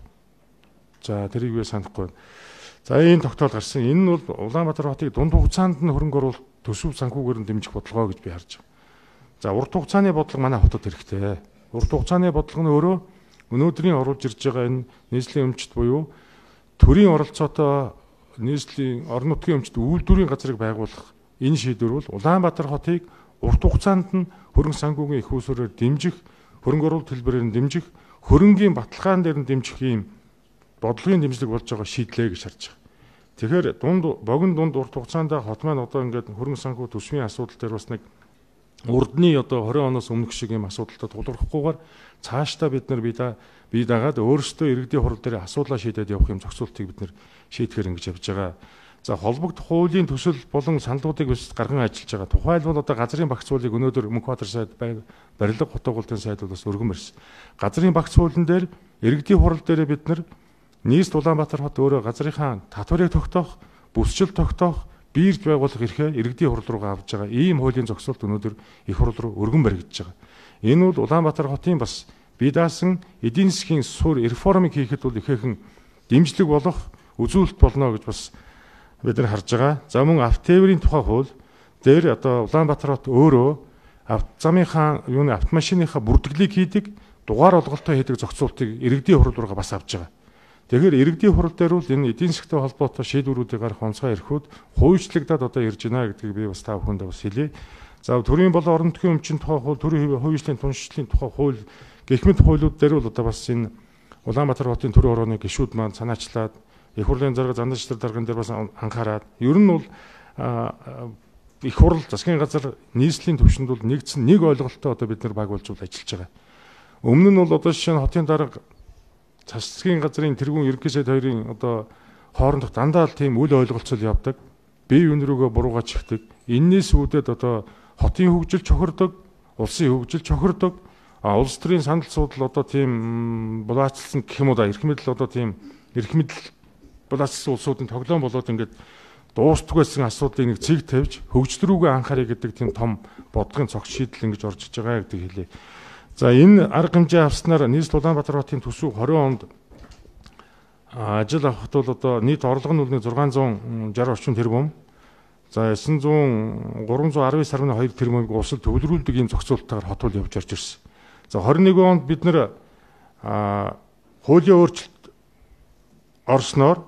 За тэрийг би санахгүй байна. За энэ тогтоол гарсан. Энэ нь бол Улаанбаатар хотыг дунд хугацаанд нь хөрөнгө оруулалт төсөв санхүүгээр нь дэмжих бодлого гэж би харж байгаа. За урт хугацааны бодлого манай хотод хэрэгтэй. Урт хугацааны бодлого нь өөрөө өнөөдрийн оруулж ирж байгаа энэ нийслэлийн өмчт буюу төрийн оролцоотой нийслэлийн орон нутгийн өмчт үйлдвэрийн газрыг байгуулах энэ шийдвэр бол Улаанбаатар хотыг урт хугацаанд нь хөрөнгө санхүүгийн их усураар дэмжих, хөрөнгө оруулалт хэлбэрээр нь дэмжих, хөрөнгийн баталгаан дээр нь дэмжих ийм бодлогын дэмжлэг болж байгаа шийдлээ гэж харж байгаа. Тэгэхээр богино дунд урт хугацаанд хот маань одоо ингээд хөрөнгө санхүү төсвийн асуудал дээр бас нэг урдны одоо 20 оноос өмнөх шиг ийм асуудалтай тулгархгүйгээр цаашдаа бид нар бие дагаад өөрсдөө иргэдийн хурал дээр асуудлаа шийдээд явах юм зохицуултыг бид нар шийдэхээр ингэж явж байгаа. За холбогдох хуулийн төсөл болон саналуудыг бас гарган ажиллаж байгаа. Тухайлбал одоо газрын багц хуулийг өнөөдөр Мөнхбаатар сайд барилга хотоогуултын сайд бас өргөн барьсан. Газрын багц хуулийн дээр иргэдийн хурал дээр бид нар нийслэл Улаанбаатар хот өөрөө газрынхаа татварыг тогтоох, бүсчил тогтоох, биерж байгуулах эрхээ иргэдийн хурал руугаа авч байгаа. Ийм хуулийн зохицуулт өнөөдөр их хурал руу өргөн баригдаж байгаа. Энэ бол Улаанбаатар хотын бас бие даасан эдийн засгийн суурь реформыг хийхэд бол ихээхэн дэмжлэг болох үзүүлэлт болно гэж бас бид нар харж байгаа. За мөн автотээврийн тухай хууль дээр одоо Улаанбаатар хот өөрөө автомашиныхаа бүртгэлийг хийдэг, дугаар олголтоо хийдэг зохицуултыг иргэдийн хурал руугаа бас авч байгаа. Тэгэхээр иргэдийн хурал дээр бол энэ эдийн засгийн холбоотой шийдвэрүүдийг гаргах онцгой эрхүүд хувьчлагдаад одоо ирж байна гэдгийг би бас та бүхэндээ бас хэлье. За төрийн болон орон нутгийн өмчийн тухай хууль, төрийн хувьчлэлийн туншилтын тухай хууль гэх мэт хуулиуд дээр бол одоо бас энэ Улаанбаатар хотын төрийн орооны гишүүд маань санаачлаад их хурлын зарга зандачлал дарган дээр бас анхаарад ер нь бол их хурал засгийн газар нийслэлийн төвшөнд бол нэгдсэн нэг ойлголттой одоо бид нар байгуулж ажиллаж байгаа. Өмнө нь бол одоо жишээ нь хотын дарга засгийн газрын тэргүүн ерөнхий сайд хоёрын одоо хоорондох дандаа л тийм үл ойлголцол явдаг. Бие биен рүүгээ буруугаа чихдэг. Иннээс үүдээд одоо хотын хөгжил чохирдог, улсын хөгжил чохирдог. Улс төрийн санал суудал одоо тийм булаацсан гэх юм уу да эрх мэдэл одоо тийм эрх мэдэл булаацсан улсуудын тоглоом болоод ингээд дуустдаг байсан асуудлыг нэг цэг тавьж хөгжил рүүгээ анхаарай гэдэг тийм том бодлогын цогц шийдэл ингэж орж иж байгаа гэдэг хэлье. За энэ арга хэмжээ авснаар нийслэл Улаанбаатар хотын төсөв 20 онд ажил авахд бол одоо нийт орлого нь 660 орчим тэрбум. За 319.2 тэрбумыг улсад төвлөрүүлдэг ийм зохицуулалтаар хот бол явж орж ирсэн. За 21 онд бид нэр хуулийн өөрчлөлт орсноор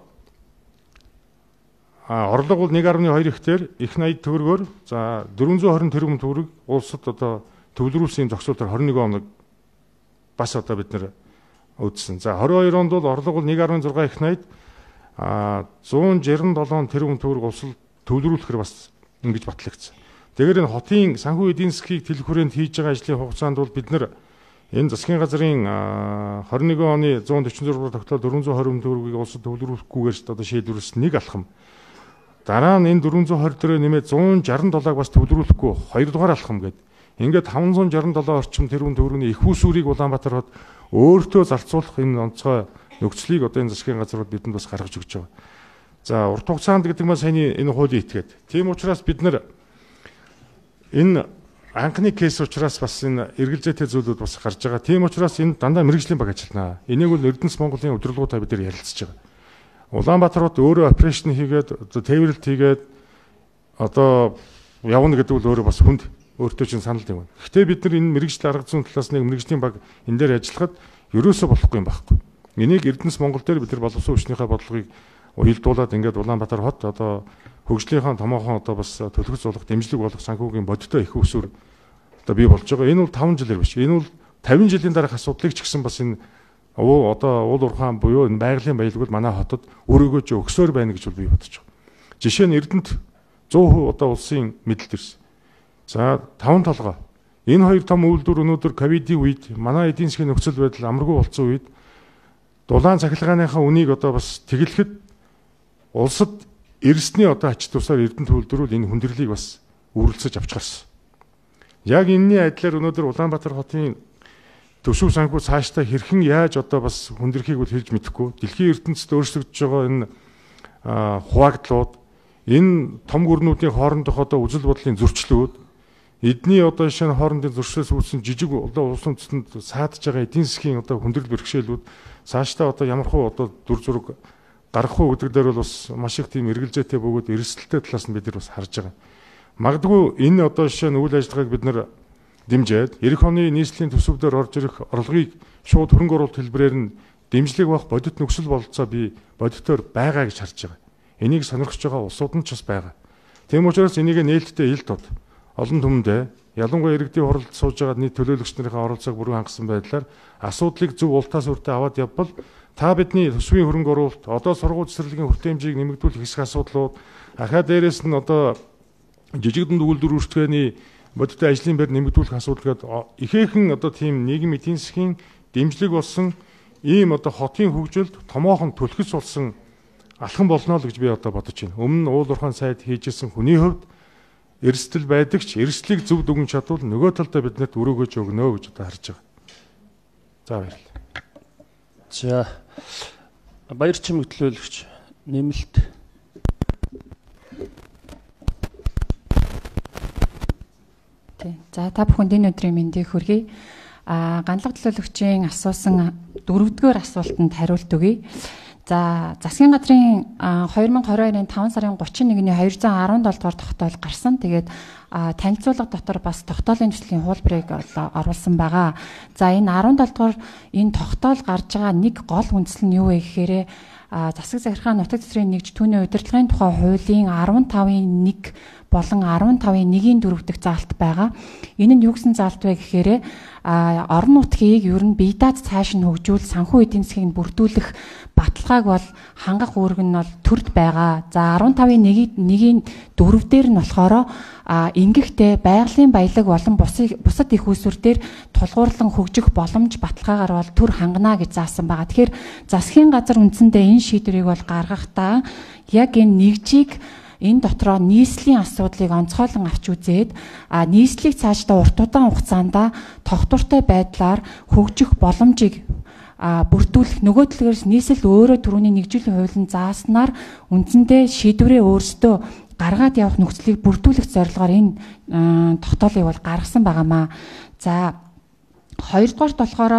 орлого бол 1.2 гектар их 80 төгрөгөөр за 420 тэрбум төгрөг улсад одоо төвлөрүүлсэн юм зохицуулалтаар 21 оног бас одоо бид нэр үзсэн. За 22 онд бол орлого бол 1.6 их 80 167 тэрбум төгрөг улсад төвлөрүүлэхээр бас ингэж батлагдсан. Тэгэхээр энэ хотын санхүү эдийн засгийг тэлэх хүрээнд хийж байгаа ажлын хугацаанд бол бид нэр энэ засгийн газрын 21 оны 146-аар тогтоол 420 төгрөгийг улсад төвлөрүүлэхгүйгээр одоо шийдвэрлсэн нэг алхам. Дараа нь энэ 420 төрөө нэмээд 167-аг бас төвлөрүүлэхгүй 2 дугаар алхам гэдэг. Ингээд 567 орчим тэрбум төгрөгийн их усүрийг Улаанбаатар хот өөртөө зарцуулах энэ онцгой нөхцөлийг одоо энэ засгийн газар бидэнд бас гаргаж өгч байгаа. За урт хугацаанд гэдэг маань саяны энэ хуулийн этгээд. Тийм учраас бид нар энэ анхны кейс учраас бас энэ эргэлзээтэй зүйлүүд бас гарч байгаа. Тийм учраас энэ дандаа мэрэгжлийн баг ажиллана. Энийг бол Эрдэнэс Монголын удирдлагуудаа бид нар ярилцж байгаа. Улаанбаатар хот өөрөө операшн хийгээд одоо тээвэрлэлт хийгээд одоо явна гэдэг бол өөрөө бас хүнд өөртөө чинь санал юм. Гэхдээ бид нар энэ мэрэгжил арга зүйн талаас нэг мэрэгжлийн баг энэ дээр ажиллахад ерөөсөө болохгүй юм байхгүй. Энийг Эрдэнэс Монгол дээр бид нар боловсон хүчнийхээ бодлогыг уялдуулаад ингээд Улаанбаатар хот одоо хөгжлийнхаа томоохон одоо бас төлөвлөж болох дэмжлэг болох санхүүгийн бодиттой их усүр одоо бий болж байгаа. Энэ бол 5 жилээр биш. Энэ бол 50 жилийн дараах асуудлыг ч гэсэн бас энэ одоо уул уурхаан буюу энэ байгалийн баялагууд манай хотод өөрийгөө ч өгсөөр байна гэж бол би бодож байгаа. Жишээ нь Эрдэнэт 100% одоо улсын мэдэлд ирсэн. За 5 толгой. Энэ хоёр том үйлдвэр өнөөдөр ковидын үед манай эдийн засгийн нөхцөл байдал амаргүй болсон үед дулаан цахилгааныхаа үнийг одоо бас тэглэхэд улсад эрсдний одоо ач тусаар Эрдэнэт үйлдвэрүүд энэ хүндрэлийг бас үргэлжлэж авч гарсан. Яг энэний адилаар өнөөдөр Улаанбаатар хотын төсөв санхүү цаашдаа хэрхэн яаж одоо бас хүндрэлхийг бол хэлж мэдэхгүй. Дэлхийн ертөнцид өөрчлөгдөж байгаа энэ хуваагдлууд, энэ том гүрнүүдийн хоорондох одоо үзэл бодлын зөрчлүүд, эдний одоо жишээ нь хоорондын зөрчлөөс үүссэн жижиг одоо улс үндэстэнд саадж байгаа эдийн засгийн одоо хүндрэл бэрхшээлүүд цаашдаа одоо ямархуу одоо дүр зураг гарах уу гэдэг дээр бол бас маш их тийм эргэлзээтэй бөгөөд эрсдэлтэй талаас нь бид нар бас харж байгаа. Магадгүй энэ одоо жишээ нь үйл ажиллагааг бид нар дэмжиж, эх оны нийслэлийн төсөвдөр орж ирэх орлогыг шууд хөрөнгө оруулалт хэлбэрээр нь дэмжлэг байх бодит нөхцөл бололцоо би бодитоор байгаа гэж харж байгаа. Энийг сонирхож байгаа улсууд нь ч бас байгаа. Тийм учраас энийг нээлттэй ил тод олон түмэндээ ялангуяа иргэдийн хуралд сууж байгаа нийт төлөөлөгч нарын оролцоог бүрэн хангасан байдлаар асуудлыг зөв ултаас үрдэ аваад явбал та бидний төсвийн хөрөнгө оруулалт, одоо сургууль цэцэрлэгийн хүртээн хэмжээг нэмэгдүүлэх хэсэг асуудлууд, ахаа дээрээс нь одоо жижиг дунд үйлдвэр үржигчгээний бодиттой ажлын байр нэмэгдүүлэх асуудал гэдэг ихээхэн одоо тийм нийгэм эдийн засгийн дэмжлэг болсон ийм одоо хотын хөгжилд томоохон түлхэц болсон алхам болно л гэж би одоо бодож байна. Өмнө нь уул уурхаан сайд хийжсэн хүний хувьд эрсдэл байдаг ч эрсдлийг зөв дүгнж чадвал нөгөө талдаа биднэрт өрөөгөөж өгнө гэж одоо харж байгаа. За баярлалаа. За баяр чимэг төлөөлөгч нэмэлт. Тий. За та бүхэнд энэ өдрийн мэндийг хүргэе. Ганлага төлөөлөгчийн асуусан 4-р асуултанд хариулт өгье. За засгийн газрын 2022-ын 5 сарын 31-ний 217 дугаар тогтоол гарсан. Тэгээд танилцуулга дотор бас тогтоолын төслийн хуулбарыг оруулсан байгаа. За энэ 17 дугаар энэ тогтоол гарч байгаа нэг гол үндэслэл нь юу вэ гэхээр засаг захиргааны нутаг цэцрийн нэгж түүний удирдлагын тухай хуулийн 15-ийн 1 болон 15-ийн 1-ийн 4 дэх заалт байгаа. Энэ нь юу гэсэн заалт вэ гэхээр орон нутгийг ер нь бие дааж цааш нь хөгжүүл санхүү эдийн засгийг бүрдүүлэх баталгааг бол хангах үүрэг нь бол төрд байгаа. За 15-ийн 1-ийн 4 дээр нь болохоор ингэхдээ байгалийн баялаг болон бусад их усүр дээр тулгуурлан хөгжих боломж баталгаагаар бол төр хангана гэж заасан байгаа. Тэгэхээр засгийн газар үндсэндээ энэ шийдвэрийг бол гаргахдаа яг энэ нэгжийг энэ дотроо нийслэлийн асуудлыг онцгойлон авч үзээд нийслэлийг цаашдаа урт удаан хугацаанд тогтвортой байдлаар хөгжих боломжийг бүрдүүлэх нөгөө талаас нийслэл өөрөө түрүүний нэгжүүлийн хуулийн зааснаар үндсэндээ шийдвэрээ өөрсдөө гаргаад явах нөхцөлийг бүрдүүлэх зорилгоор энэ тогтоолыг бол гаргасан байгаамаа. За хоёрдугаарт болохоор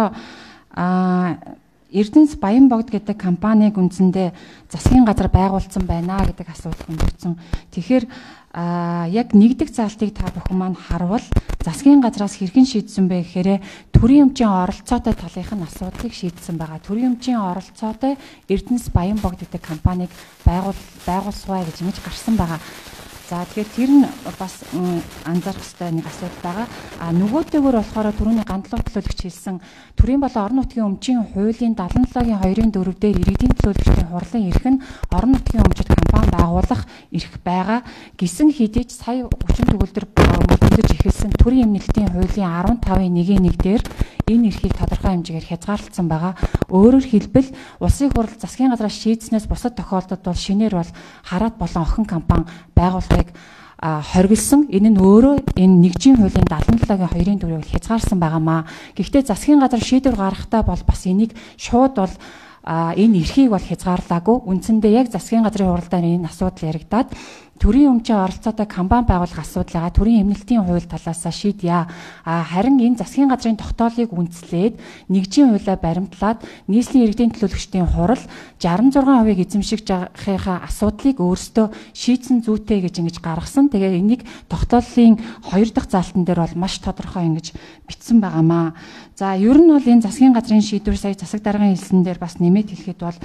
Эрдэнэс Баянбогд гэдэг компаниг үндсэндээ засгийн газар байгуулсан байна гэдэг асуудал хүндэгдсэн. Тэгэхээр яг нэгдэх заалтыг та бүхэн маань харвал засгийн газраас хэрхэн шийдсэн бэ гэхээр төрийн өмчийн оролцоотой талынх нь асуудлыг шийдсэн байгаа. Төрийн өмчийн оролцоотой Эрдэнэс Баянбогд гэдэг компаниг байгуулсгая гэж ингэж гарсан байгаа. За тэгэхээр тэр нь бас анзаарах хэрэгтэй нэг асуудал байгаа. Нөгөөтэйгөр болохоор түрүүний гандлага төлөөлөгч хэлсэн төрийн болон орон нутгийн өмчийн хуулийн 77-гийн 2-ын 4 дээр иргэдийн төлөөлөгчдийн хурлын эрх нь орон нутгийн өмчит компани байгуулах эрх байгаа. Гисэн хэдий ч сая 30 төгөлдөр мөрдөж эхэлсэн төрийн эмнэлтийн хуулийн 15-ийн 1-ийн 1 дээр энэ эрхийг тодорхой хэмжээгээр хязгаарлагдсан байгаа. Өөрөөр хэлбэл улсын хурал засгийн газраас шийдснээс бусад тохиолдолд бол шинээр бол хараат болон охин компани байгуулахыг хоригдсон. Энэ нь өөрөө энэ нэгжийн хуулийн 77-гийн 2-ын 4-ийг хязгаарсан байгаамаа. Гэхдээ засгийн газар шийдвэр гаргахтаа бол бас энийг шууд бол энэ эрхийг бол хязгаарлаагүй. Үндсэндээ яг засгийн газрын хуралдаа энэ асуудал яригадаад төрийн өмчийн оролцоотой компани байгуулах асуудлаа төрийн эмнэлтийн хууль талаас шийдъя. Харин энэ засгийн газрын тогтоолыг үндэслээд нэгжийн хуулиа баримтлаад нийслэлийн иргэдийн төлөөлөгчдийн хурал 66% эзэмшиж байгахынхаа асуудлыг өөрсдөө шийдсэн зүйтэй гэж ингэж гаргасан. Тэгээд энийг тогтоолын 2 дахь заалтан дээр бол маш тодорхой ингэж бичсэн байгаамаа. За ер нь бол энэ засгийн газрын шийдвэр сая засаг даргын хэлсэн дээр бас нэмээд хэлэхэд бол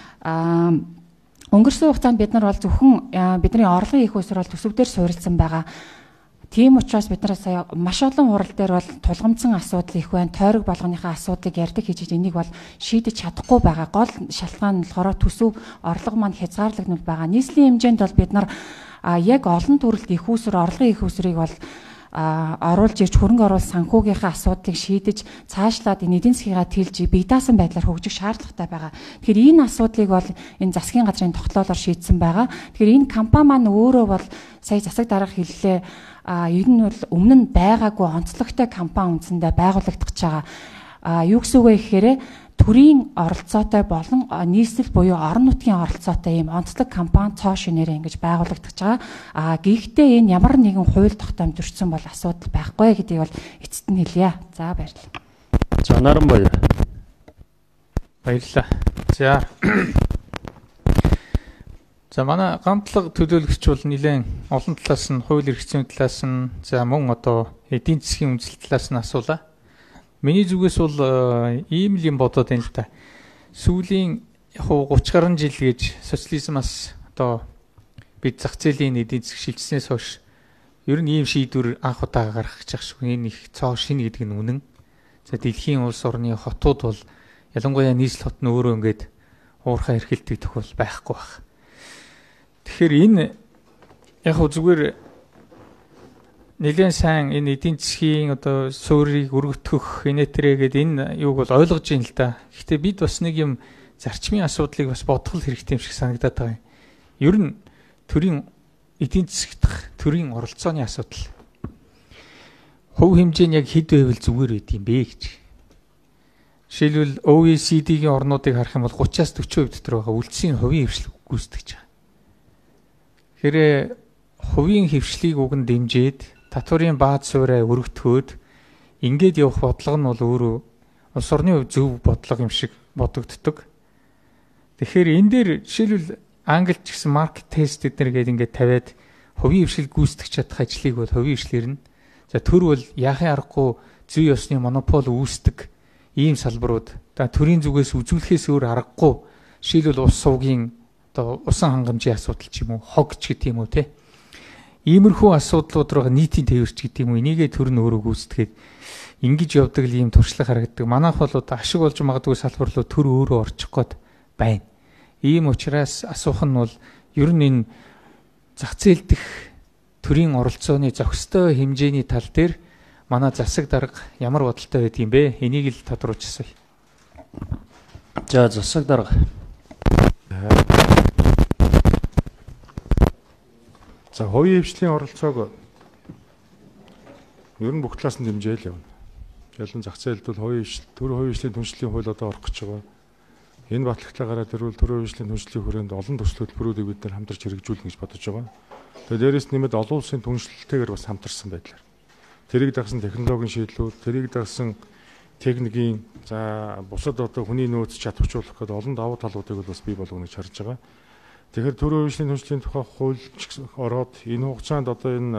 өнгөрсөн хугацаанд бид нар бол зөвхөн бидний орлогын их усрал төсөвдөр суурилсан байгаа. Тийм учраас бид нар сая маш олон хурал дээр бол тулгамдсан асуудал их байна. Тойрог болгоныхаа асуудлыг ярьдаг хийж энийг бол шийдэж чадахгүй байгаа. Гол шалтгаан нь болохоор төсөв орлого маань хязгаарлагдмал байгаа. Нийслэлийн хэмжээнд бол бид нар яг олон төрөлт их уср орлогын их усрыг бол оруулж ирж хөрөнгө оруулалт санхүүгийнхаа асуудлыг шийдэж цаашлаад энэ эдийн засгийгаа тэлж бие даасан байдлаар хөгжих шаардлагатай байгаа. Тэгэхээр энэ асуудлыг бол энэ засгийн газрын тогтоолоор шийдсэн байгаа. Тэгэхээр энэ компани маань өөрөө бол сая засаг дарга хэллээ ер нь бол өмнө нь байгаагүй онцлогтой компани үндсэндээ байгуулагдах гэж байгаа. Юу гэсэн үг вэ гэхээр төрийн оролцоотой болон нийслэл буюу орон нутгийн оролцоотой ийм онцлог компани цоо шинээрээ ингэж байгуулагдаж байгаа. Гэхдээ энэ ямар нэгэн хууль тогтоомж өрчсөн бол асуудал байхгүй гэдгийг бол эцэст нь хэлье. За баярлалаа. За Наран баяр. Баярлалаа. За манай гамтлаг төлөөлөгч бол нэлээд олон талаас нь хууль эрх зүйн талаас нь за мөн одоо эдийн засгийн үндэслэл талаас нь асуулаа. Миний зүгээс бол ийм л юм бодоод байна л да. Сүүлийн яг 30 гаруй жил гэж социализмаас одоо бид зах зээлийн эдийн засаг шилжснээс хойш ер нь ийм шийдвэр анх удаа гаргах гэж байгаа шүү. Энэ их цоо шин гэдэг нь үнэн. За дэлхийн улс орны хотууд бол ялангуяа нийслэл хот нь өөрөө ингээд уурхай эрхэлдэг тохиол байхгүй байх. Тэгэхээр энэ яг зүгээр нэлээд сайн энэ эдийн засгийн одоо суурийг өргөтгөх инээтрээгээд энэ юуг бол ойлгож байна л да. Гэхдээ бид бас нэг юм зарчмын асуудлыг бас бодох хэрэгтэй юм шиг санагдаад байгаа юм. Ер нь төрийн эдийн засаг дахь төрийн оролцооны асуудал. Хувь хэмжээ нь яг хэд байвал зүгээр байд юм бэ гэж. Жишээлбэл OECD-ийн орнуудыг харах юм бол 30-аас 40% дотор байгаа үлдсийн хувийн хвшлийг гүйцэтгэж байгаа. Тэгэхээр хувийн хвшлийг уг нь дэмжиж татварын бааз суурай өргөтгөөд ингээд явах бодлого нь бол өөрөө улс орны хувьд зөв бодлого юм шиг бодогддог. Тэгэхээр энэ дээр жишээлбэл Англид ч гэсэн маркет тест эднэр гээд ингээд тавиад хувийн хвшил гүйцэтгэж чадах ажлыг бол хувийн хвшлэр нь. За төр бол яахын аргагүй зүй ёсны монопол үүсдэг ийм салбарууд. За төрийн зүгээс үзүүлэхээс өөр аргагүй. Жишээлбэл ус сувгийн одоо усан хангамжийн асуудал ч юм уу, хог ч гэдэг юм уу те. Иймэрхүү асуудлууд руу нийтийн тээвэрч гэдэг юм уу, энийгээ төр нь өөрөө гүйцэтгээд ингэж явдаг ийм туршлага харагддаг. Манайх бол одоо ашиг болж магадгүй салбар руу төр өөрөө орчих гээд байна. Ийм учраас асуух нь бол ер нь энэ зах зээл дэх төрийн оролцооны зохистой хэмжээний тал дээр манай засаг дарга ямар бодолтой байд юм бэ? Энийг л тодруулж асууя. За засаг дарга. За хувийн хвшлийн оролцоог ер нь бүх талаас нь дэмжээл явна. Ялан зах зээлд бол хувийн хвшлийн түншлэлийн хууль одоо орох гэж байгаа. Энэ батлагтлаа гараад ирвэл төрийн хвшлийн түншлэлийн хүрээнд олон төсөл хөтөлбөрүүдийг бид нар хамтарч хэрэгжүүлнэ гэж бодож байгаа. Тэгээд дээрээс нэмээд олон улсын түншлэлтэйгээр бас хамтарсан байдлаар. Тэрийг дагсан технологийн шийдлүүд, тэрийг дагсан техникийн бусад одоо хүний нөөц чадварчуулах гэдэг олон давуу талуудыг бас бий болгоно гэж харж байгаа. Тэгэхээр төрийн хвшлийн түншлэлийн тухай хууль ороод энэ хугацаанд одоо энэ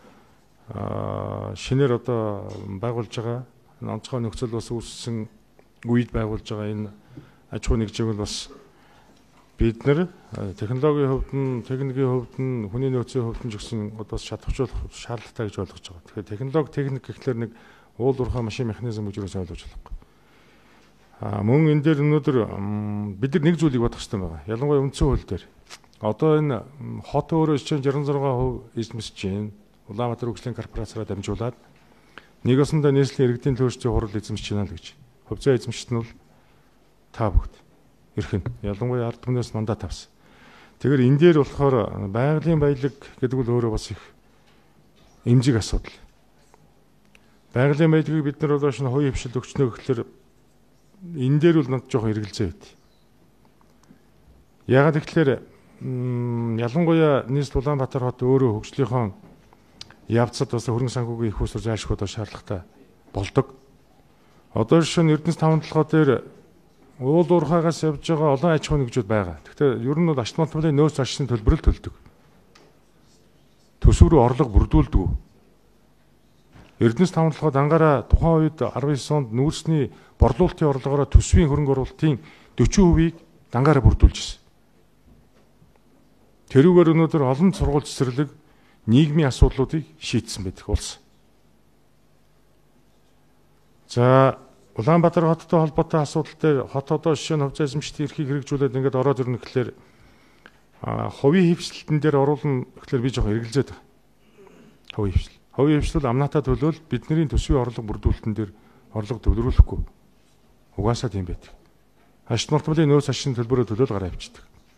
шинээр одоо байгуулж байгаа онцгой нөхцөл бас үүссэн үед байгуулж байгаа энэ аж ахуй нэгжийг бас бид нар технологийн хувьд нь, техникийн хувьд нь, хүний нөөцийн хувьд нь ч гэсэн одоо чадварчуулах шаардлагатай гэж ойлгож байгаа. Тэгэхээр технологи техник гэхлээр нэг уул уурхай машин механизм гэж юусоо ойлгож болохгүй. Мөн энэ дээр өнөөдөр бид нар нэг зүйлийг бодох хэрэгтэй байгаа. Ялангуяа үндсэн хууль дээр. Одоо энэ хот өөрөө 66% эзэмшиж байна. Улаанбаатар хөгжлийн корпорациараа дамжуулаад нэг осондоо нийслэлийн иргэдийн төлөвчдийн хурал эзэмшиж байна л гэж. Хувьцаа эзэмшигт нь бол та бүгд эрхэн. Ялангуяа ард түмнээс мандат авсан. Тэгэхээр энэ дээр болохоор байгалийн баялаг гэдэг нь өөрөө бас их эмзэг асуудал. Байгалийн баялагыг бид нар одоо шинэ хувийн хвшил өгчнө гэхэлэр энэ дээр бол над жоохон эргэлзээ байт. Яагаад гэвэл ялангуяа нийслэл Улаанбаатар хот өөрөө хөгжлийнхөө явцад бас хөрөнгө санхүүгийн их усрал зайлшгүй одоо шаардлагатай болдог. Одоо жишээ нь Эрдэнэс 5 толгой дээр уул уурхайгаас явж байгаа олон аж ахуй нэгжүүд байгаа. Гэхдээ ер нь бол ашиг малтмын нөөц ашигын төлбөрөл төлдөг. Төсөв рүү орлого бүрдүүлдэг. Эрдэнэс 5 толгойд ангаараа тухайн үед 19 онд нүүрсний борлуулалтын орлогоороо төсвийн хөрөнгө оруулалтын 40%-ийг дангаараа бүрдүүлж ирсэн. Тэрүүгээр өнөөдөр олон сургууль цэцэрлэг нийгмийн асуудлуудыг шийдсэн байдаг улс. За Улаанбаатар хоттой холбоотой асуудал дээр хот одоо жишээ нь хувьцаа эзэмшигчдийн эрхийг хэрэгжүүлээд ингээд ороод ирнэ гэхлээр хувийн хвшлтэн дээр оруулна гэхлээр би жоохон эргэлзээд байгаа. Хувийн хвшил. Хувийн хвшил амнаатаа төлөөл бидний төсвийн орлого бүрдүүлэлтэн дээр орлого төвлөрүүлэхгүй. Угаасаа тийм байдаг. Ашиг малтмын нөөц ашигын төлбөрөөр төлөөл гараа авчдаг.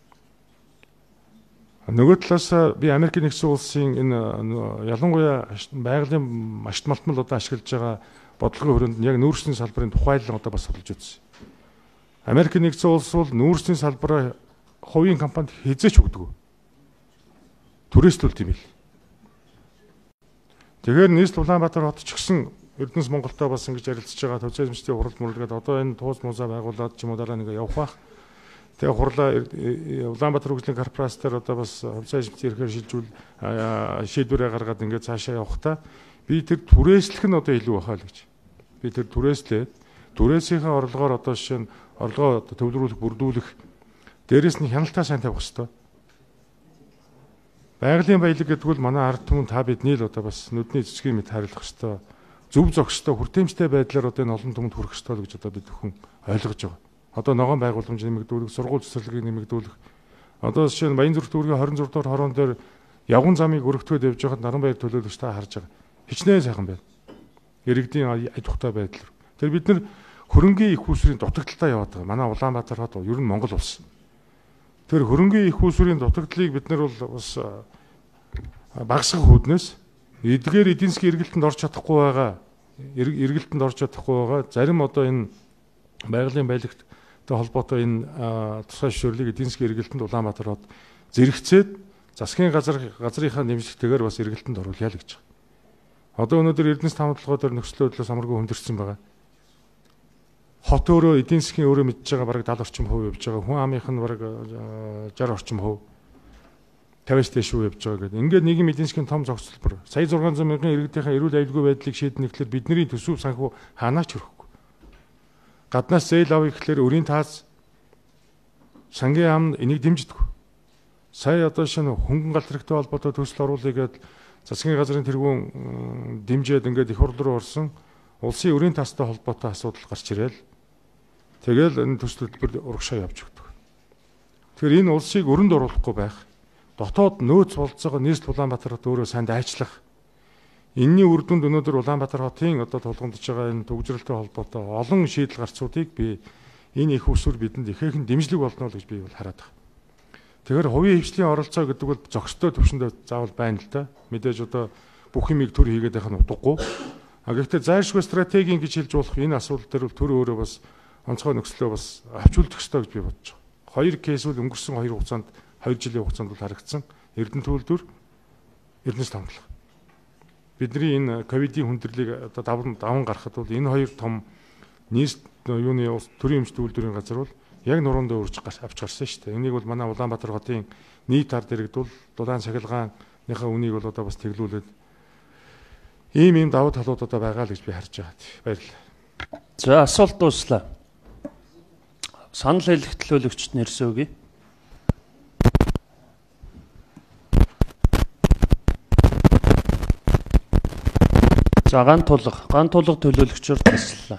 Нөгөө талаас би Америкийн нэгдсэн улсын энэ ялангуяа байгалийн ашиг малтмал одоо ашиглаж байгаа бодлогын хүрээнд яг нүүрсний салбарын тухайлан одоо бас судалж үзсэн. Америкийн нэгдсэн улс бол нүүрсний салбараа хувийн компанид хязгаарч өгдөг. Түрээслүүлт юм бил. Тэгэхээр нийслэл Улаанбаатар хот ч гэсэн Эрдэнэс Монголтой бас ингэж ярилцж байгаа төсөө эзэмшигчдийн хурал мөрөлгээд одоо энэ туус музаа байгуулад ч юм уу дараа нэг явах бах. Тэгээ хурлаа Улаанбаатар хөгжлийн корпорац дээр одоо бас хувьцаа эзэмшигчдийн эрхээр шийдвэрээ гаргаад ингээд цаашаа явахдаа би тэр түрээслэх нь одоо илүү бахаа л гэж. Би тэр түрээслээд түрээсийнхээ орлогоор одоо жишээ нь орлогоо төвлөрүүлэх, бүрдүүлэх дээрээс нь хяналтаа сайн тавих хэрэгтэй. Байгалийн баялаг гэдэг нь манай ард түмэн та бидний л одоо бас нүдний цэцгийн мэт хариулах хэрэгтэй. Зөв зохистой, хүртээмжтэй байдлаар одоо энэ олон түмэнд хүрэх хэрэгтэй гэж одоо бид бүхэн ойлгож байгаа. Одоо ногоон байгууламж нэмэгдүүлэх, сургууль цэцэрлэгийг нэмэгдүүлэх. Одоо жишээ нь Баянзүрх дүүргийн 26 дугаар хорон дээр явган замыг өргөтгөөд явж байхад Наранбаяр төлөөлөгч та харж байгаа. Хичнээн сайхан байна. Иргэдийн аж ахуйтай байдал. Тэр бид нар хөрөнгийн их усрын дутагдaltaа яваад байгаа. Манай Улаанбаатар хот ер нь Монгол улс. Тэр хөрөнгийн их усрын дутагдлыг бид нар бол бас багасгах үүднээс эдгээр эдийн засгийн эргэлтэнд орж чадахгүй байгаа. Эргэлтэнд орж чадахгүй байгаа. Зарим одоо энэ байгалийн баялагт холбоотой энэ тусгай шишвэрлийг эдийн засгийн эргэлтэнд Улаанбаатар хот зэрэгцээд засгийн газрынхаа нэмжлэгтэйгээр бас эргэлтэнд оруулъя л гэж байна. Одоо өнөөдөр Эрдэнэс тавталгоо дээр нөхцөл байдлаас амаргүй хүндэрсэн байгаа. Хот өөрөө эдийн засгийн өөрөө мэдж байгаа бараг 70% явж байгаа. Хүн амынх нь бараг 60% 50-аас дээш явж байгаа гэдэг. Ингээд нийгмийн эдийн засгийн том зохицолбор. Сая 600 мянган иргэдийнхээ эрүүл аюулгүй байдлыг шийднэ гэхлээр бидний төсөв санхүү хаанаач хүрэхгүй. Гаднаас зээл авъя гэхлээр өрийн таас сангийн ам энийг дэмждэг. Сая одоо шинэ хөнгөн галт хэрэгтэй холбоотой төсөл оруулъя гэдэг засгийн газрын тэргүүн дэмжээд ингээд их хурд руу орсон улсын өрийн таастай холбоотой асуудал гарч ирээл тэгэл энэ төсөл хөтөлбөр урагшаа явж өгдөг. Тэгэхээр энэ улсыг өрөнд оруулахгүй байх, дотоод нөөц болцоогоо нийслэл Улаанбаатар хот өөрөө сайн дайчлах. Энэний үр дүнд өнөөдөр Улаанбаатар хотын одоо тулгамдж байгаа энэ төвөгжрэлтэй холбоотой олон шийдэл гарцуудыг би энэ их усүр бидэнд ихээхэн дэмжлэг болно л гэж би бол хараад байна. Тэгэхээр хувийн хвшлийн оролцоо гэдэг бол зохистой төвшөндөө заавал байна л да. Мэдээж одоо бүх юмыг төр хийгээд байх нь утгагүй. Гэхдээ зайлшгүй стратегийн гэж хэлж болох энэ асуудал дээр бол төр өөрөө бас онцгой нөхцлөө бас авчулдах ёстой гэж би бодож байгаа. Хоёр кейс бол өнгөрсөн 2 жилийн хугацаанд бол харагдсан. Эрдэнэ төлөвлөлтөөр Эрдэнэс тавталга. Бидний энэ ковидын хүндрэлийг одоо даван гаргахад бол энэ хоёр том нийс юуны төрийн эмч төлөвлөрийн газар бол яг нуруундаа урьж авч гарсан шүү дээ. Энийг бол манай Улаанбаатар хотын нийт ард иргэдүүл дулаан цахилгааныхаа үнийг бол одоо бас тэглүүлээд ийм давуу талууд одоо байгаа л гэж би харж байгаа. Баярлалаа. За асуулт дууслаа. Санал хэлэх төлөөлөгчд нэрсөө өгье. За ган тулга төлөөлөгчөөр таслаа.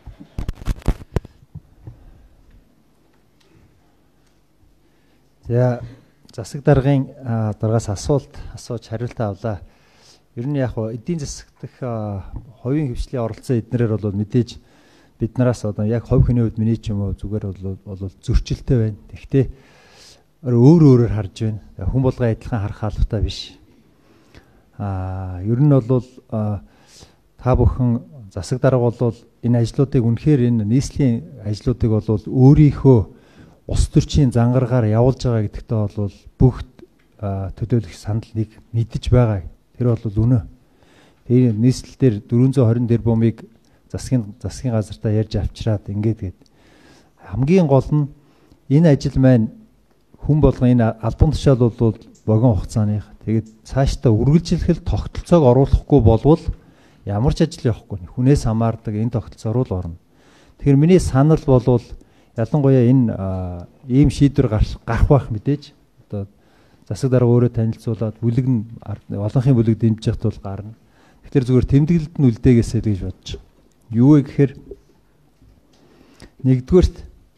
За засаг даргын дараагаас асуулт асууж хариултаа авлаа. Ер нь яг эдийн засаг дэх хувийн хвшлийн оролцоо эднэрээр бол мэдээж бид нараас одоо яг хувь хүний хувьд миний ч юм уу зүгээр бол зөрчилтэй байна. Гэхдээ өөрөөр харж байна. Хүн болгоо адилхан харах албатай биш. Ер нь бол та бүхэн засаг дарга бол энэ ажлуудыг үнэхээр энэ нийслэлийн ажлуудыг бол өөрийнхөө ус төрчийн зангаргаар явуулж байгаа гэдэгтээ бол бүгд төдөөлөх саналыг мэдэж байгаа. Тэр бол үнэ. Тэгээ нийслэл дээр 420 тэрбумыг засгийн газартаа ярьж авчираад ингээд хамгийн гол нь энэ ажил маань хүн болгон энэ албан тушаал бол богино хугацааных. Тэгээд цаашдаа үргэлжлэхэл тогтолцоог оруулахгүй болвол ямар ч ажил явахгүй. Хүнээс хамаардаг энэ тогтолцоор л орно. Тэгэхээр миний санал бол ялангуяа энэ ийм шийдвэр гарах байх мэдээж одоо засаг дарга өөрөө танилцуулаад бүлэг нь олонхын бүлэг дэмжиж яхад бол гарна. Тэгэхээр зүгээр тэмдэглэлд нь үлдээгээсэй гэж бодож. Юу вэ гэхээр нэгдүгээрт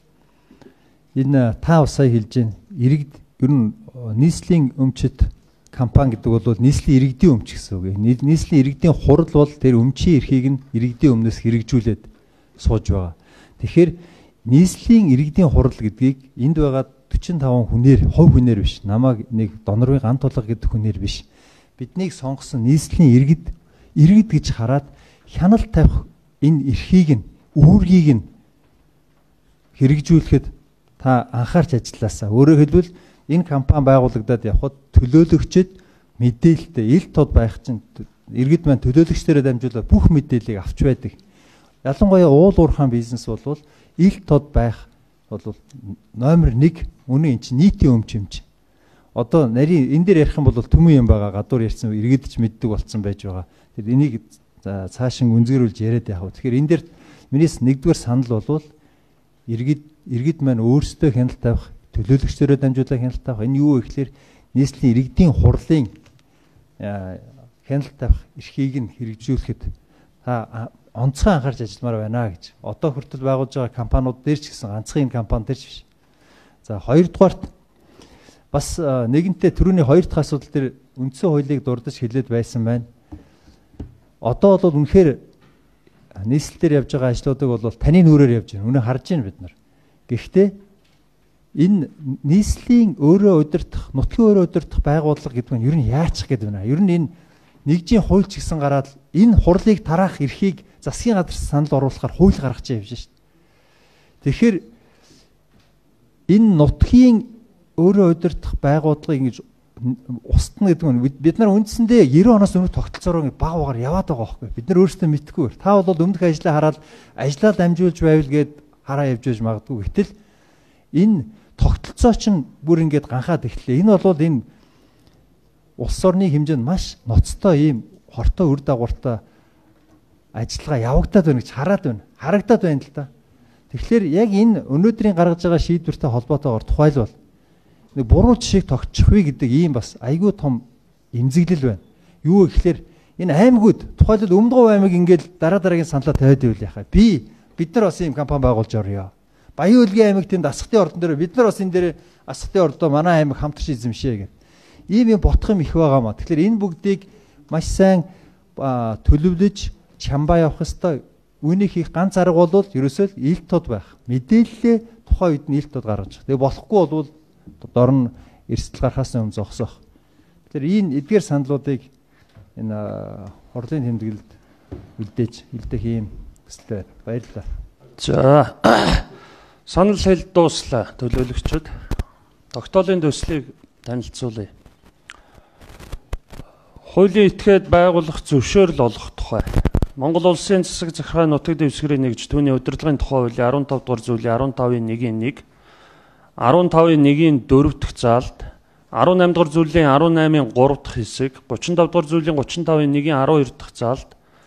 энэ та сая хэлж байна. Иргэд ер нь нийслэлийн өмчит кампани гэдэг бол нийслэлийн иргэдийн өмч гэсэн үг. Нийслэлийн иргэдийн хурал бол тэр өмчийн эрхийг нь иргэдийн өмнөөс хэрэгжүүлээд сууж байгаа. Тэгэхээр нийслэлийн иргэдийн хурал гэдгийг энд байгаа 45 хүнээр, хувь хүнээр биш. Намайг нэг донорын ган тулга гэдэг хүнээр биш. Биднийг сонгосон нийслэлийн иргэд гэж хараад хяналт тавих энэ эрхийг нь, үүргийг нь хэрэгжүүлэхэд та анхаарч ажилласаа. Өөрөөр хэлбэл энэ компани байгуулагдаад явхад төлөөлөгчд мэдээлэлтэй ил тод байх чинь иргэд маань төлөөлөгчдөрөө дамжуулаад бүх мэдээллийг авч байдаг. Ялангуяа уул уурхайн бизнес бол ил тод байх бол номер 1 үнэн энэ чинь нийтийн өмч. Одоо нарийн энэ дээр ярих юм бол төмөн юм байгаа. Гадуур ярьсан иргэд ч мэддэг болсон байж байгаа. Тэгэхээр энийг цаашин үнзгэрүүлж яриад яах вэ? Тэгэхээр энэ дээр минийс нэгдүгээр санал бол иргэд маань өөрсдөө хяналт тавих, төлөөлөгчдөрөө дамжуулаад хяналт тавих. Энэ юу вэ гэхээр нийслэлийн иргэдийн хурлын хяналт тавих эрхийг нь хэрэгжүүлэхэд та онцгой анхаарч ажилламаар байна гэж. Одоо хүртэл байгуулж байгаа компаниуд дээр ч гэсэн ганцхан энэ компани дээр ч биш. За хоёрдугаарт бас нэгэнтээ түрүүний хоёр дахь асуудал дээр үндсэн хуулийг дурдж хэлээд байсан байна. Одоо бол үнэхээр нийслэлээр явж байгаа ажлуудыг бол таны нүрээр явж байна. Үнэ харж байна бид нар. Гэхдээ энэ нийслэлийн өөрөө удирдах, нутгийн өөрөө удирдах байгууллага гэдэг нь ер нь яачих гэдэг байна. Ер нь энэ нэгжийн хууль ч гэсэн гараад энэ хурлыг тараах эрхийг засгийн газар санал оруулахаар хууль гаргаж явж шээ. Тэгэхээр энэ нутгийн өөрөө удирдах байгууллагыг ингэж устна гэдэг нь бид нар үндсэндээ 90 оноос өмнө тогтолцоороо баг багаар яваад байгаа байхгүй. Бид нар өөрсдөө мэдхгүй. Та бол өмнөх ажлаа хараад ажлаа дамжуулж байвал гээд хараа явж байж магадгүй. Гэтэл энэ тогтолцоо чинь бүр ингээд ганхаад эхлэв. Энэ бол энэ улс орны хэмжээнд маш ноцтой ийм хортой үр дагавартай ажиллагаа явагдаад байна гэж хараад байна. Харагдаад байна л да. Тэгэхээр яг энэ өнөөдрийн гаргаж байгаа шийдвэртэй холбоотойгоор тухайлбал нэг буруу жишээг тогтчихвээ гэдэг ийм бас айгүй том эмзэглэл байна. Юу гэхээр энэ аймагуд тухайлбал Өмнөдгов аймаг ингээд дараа дараагийн саналаа тавиад ивэл яхаа. Бид нар бас ийм компани байгуулж орё. Баян Улгийн аймаг тэнд асхтын ордон дээр бид нар бас энэ дээр асхтын ордоо манай аймаг хамтарч эзэмшээ гэх. Ийм бодох юм их байгаамаа. Тэгэхээр энэ бүгдийг маш сайн төлөвлөж чамбаа явах хэвээр үнийг хийх ганц арга бол ерөөсөө илт тод байх. Мэдээлэлээ тухайн үед нь илт тод гаргаж. Тэгээ болохгүй бол дор нь эрсдэл гарахаас өмнө зогсоох. Тэгэхээр энэ эдгээр саналуудыг энэ хурлын тэмдэглэлд үлдээж ийм хэвээр баярлалаа. За санал хэл дууслаа төлөөлөгчд. Тогтоолын төслийг танилцуулъя. Хуулийн этгээд байгуулах зөвшөөрөл олгох тухай. Монгол улсын засаг захиргааны нутаг дэвсгэрийн нэгж түүний удирдлагын тухай хуулийн 15 дугаар зүйлийн 15-1-1, 15-1-ийн 4 дахь заалд, 18 дугаар зүйлийн 18-ийн 3 дахь хэсэг, 35 дугаар зүйлийн 35-1-ийн 12 дахь заалд,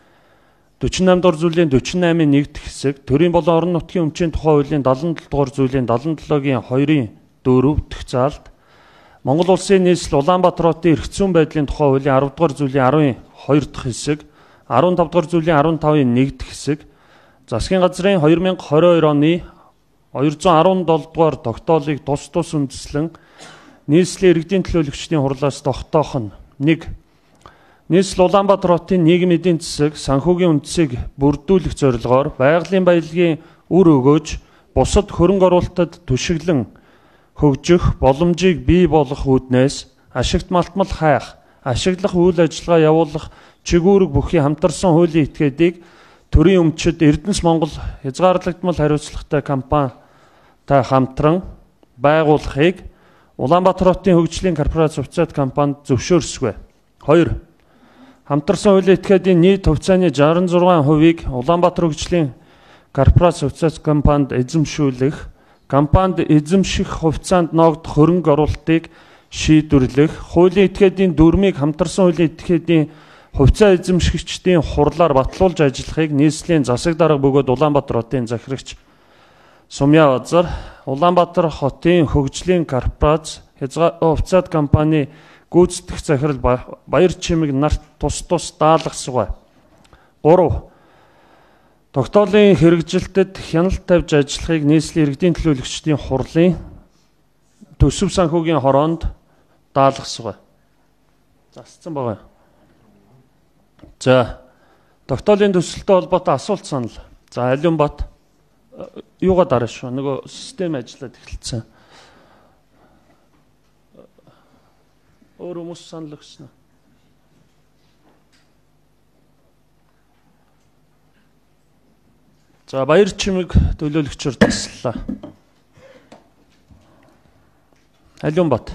48 дугаар зүйлийн 48-ийн 1 дахь хэсэг, төрийн болон орон нутгийн өмчийн тухай хуулийн 77 дугаар зүйлийн 77-гийн 2-ын 4 дахь заалд, Монгол улсын нийслэл Улаанбаатар хотын эрх зүйн байдлын тухай хуулийн 10 дугаар зүйлийн 12 дахь хэсэг, 15 дугаар зүйлийн 15-ийн 1 дахь хэсэг, засгийн газрын 2022 оны 217 дугаар тогтоолыг тус үндэслэн нийслэлийн иргэдийн төлөөлөгчдийн хурлаас тогтоох нь 1. Нийслэл Улаанбаатар хотын нийгмийн эдийн засаг, санхүүгийн үндсийг бүрдүүлэх зорилгоор байгалийн баялагын үр өгөөж бусад хөрөнгө оруулалтад түшиглэн хөгжих боломжийг бий болгох үүднээс ашигт малтмал хайх, ашиглах үйл ажиллагаа явуулах чигүүрэг бүхий хамтарсан хуулийн этгээдийг төрийн өмчөд Эрдэнэс Монгол хязгаарлагдмал хариуцлагатай компанитай хамтран байгуулахыг Улаанбаатар хотын хөгжлийн корпорац хувьцаат компанид зөвшөөрсгөө. 2. Хамтарсан хуулийн этгээдийн нийт хувьцааны 66%-ийг Улаанбаатар хөгжлийн корпорац хувьцаат компанид эзэмшүүлэх, компанид эзэмших хувьцаанд ногдох хөрөнгө оруулалтыг шийдвэрлэх, хуулийн этгээдийн дүрмийг хамтарсан хуулийн этгээдийн хувьцаа эзэмшигчдийн хурлаар батлуулж ажиллахыг нийслэлийн засаг дарга бөгөөд Улаанбаатар хотын захирагч Сумья Базар, Улаанбаатар хотын хөгжлийн корпорац хувьцаат компани гүйцэтгэх захирал Баяр Чимэг нарт тус даалгасгав. 3. Тогтоолын хэрэгжилтэд хяналт тавьж ажиллахыг нийслэлийн иргэдийн төлөөлөгчдийн хурлын төсөв санхүүгийн хороонд даалгасгав. Засцсан байгаа. За, тогтоолын төсөлтэй холбоотой асуулт санал. За, Алиунбат юугаа дараа шүү. Нөгөө систем ажиллаад эхэлсэн. Өөр хүмүүс санал өгсөн. За, Баяр Чимэг төлөөлөгчөөр таслаа. Алиунбат.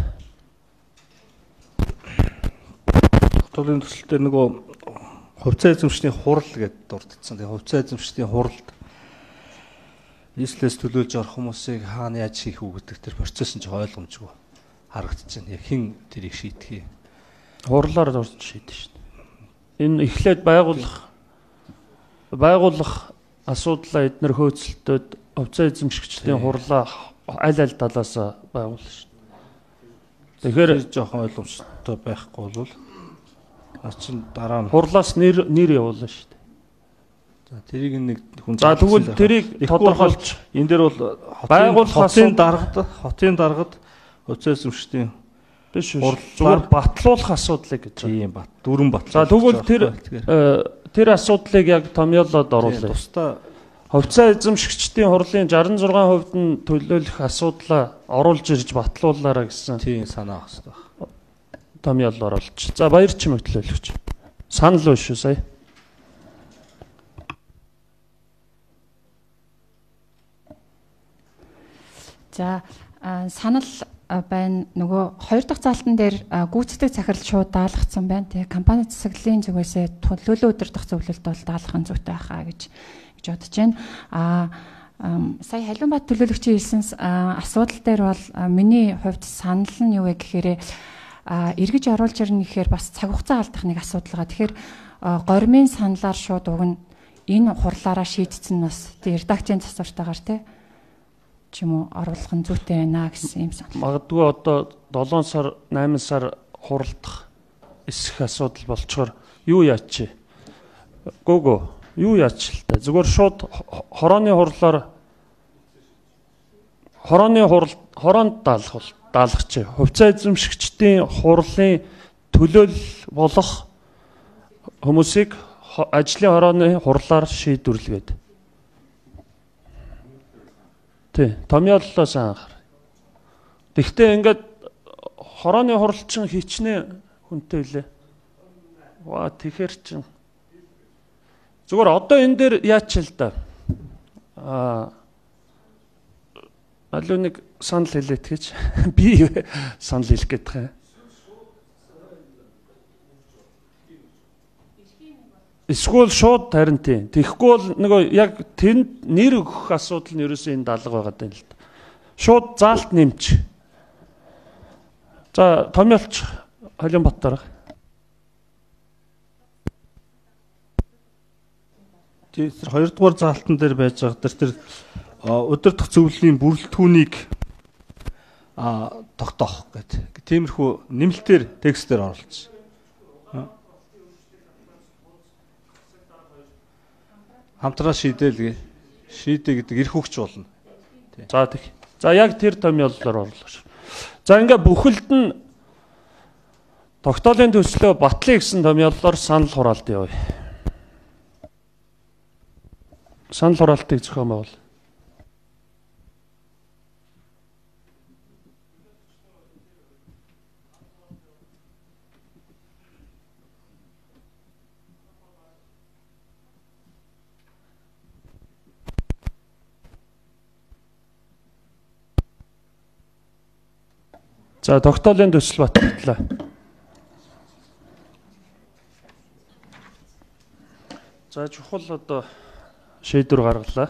Тогтоолын төсөлтөөр нөгөө хувьцаа эзэмшний хурал гэдээ дурдсан. Тэгээ хувьцаа эзэмшний хуралд нийслэлээс төлөөлж орох хүмүүсийг хаана яаж хийх үү гэдэг тэр процесс нь ч ойлгомжгүй харагдаж байна. Яг хэн тэрийг шийдэх юм? Хурлаар дурж шийдэж шүү дээ. Энэ эхлээд байгуулах асуудлаа эднэр хөөцөлтөд хувьцаа эзэмшигчдийн хурлаа аль талаас байгуулна шүү дээ. Тэгэхээр жоохон ойлгомжтой байхгүй бол чинь дараа нь хурлаас нэр явуулна шүү дээ. За тэрийг нэг хүн за тэгвэл тэрийг тодорхойлж энэ дээр бол хотын даргад хувьцаа эзэмшигчдийн биш зүгээр батлуулах асуудлыг гэж байна. Тийм дөрвөн батлуулах. За тэгвэл тэр асуудлыг яг томьёолоод оруулъя. Тусдаа хувьцаа эзэмшигчдийн хурлын 66% нь төлөөлөх асуудлаа оруулж ирж батлуулаарай гэсэн. Тийм санаа авах хэрэгтэй. Томьёолоор оруулж. За Баяр Чимэг төлөөлөгч. Санал уу шүү сая. За санал байна. Нөгөө 2 дахь залтан дээр гүйцэтгэх захирал шууд даалгацсан байна. Тэгээ компани засаглалын зүгээсээ төлөөлөл удирдах зөвлөлд бол даалгахын зүйтэй байхаа гэж бодож байна. Сая Халиунбат төлөөлөгчийн хэлсэн асуудал дээр бол миний хувьд санал нь юу вэ гэхээр эргэж оруулж ирнэ гэхээр бас цаг хугацаа алдах нэг асуудал байгаа. Тэгэхээр гормын саналаар шууд уг нь энэ хурлаараа шийдсэн нь бас редакцийн засвартаагаар ч юм уу оруулах нь зүйтэй байна гэсэн юм санал. Магадгүй одоо 7 сар 8 сар хуралдах эсэх асуудал болчоор юу яач вэ? Юу яач л та. Зүгээр шууд хорооны хороонд даалгах чи. Хувьцаа эзэмшигчдийн хурлын төлөөлөл болох хүмүүсийг ажлын хорооны хурлаар шийдвэрлэгээд. Тий, томьёоллоо сайн анхаар. Тэгвэл ингээд хорооны хурал чинь хичнээн хүнтэй үлээ. Тэгэхээр чин зүгээр одоо энэ дээр яач л да. Алуу нэг санал хэлээд гэж би санал хэлэх гээд байгаа. Эсвэл шууд харин тийм. Тэгэхгүй бол нөгөө яг тэнд нэр өгөх асуудал нь ерөөсөө энэ даалга байгаа даа л да. Шууд заалт нэмч. За томьёолч Халиунбат дараа. Тэр 2 дугаар заалтан дээр байж байгаа тэр удирдах зөвлөлийн бүрэлдэхүүнийг тогтоох гэдэг. Тиймэрхүү нэмэлтээр текстээр оруулсан. Хамтраа шийдэл гэдэг эрх өгч болно. За тэг. За яг тэр томьёоллоор оруулах. За ингээ бүхэлд нь тогтоолын төслөө батлая гэсэн томьёоллоор санал хураалт явуу. Санал хураалтыг зохион байгуул. За тогтоолын төсөл батлаа. За чухал одоо шийдвэр гаргалаа.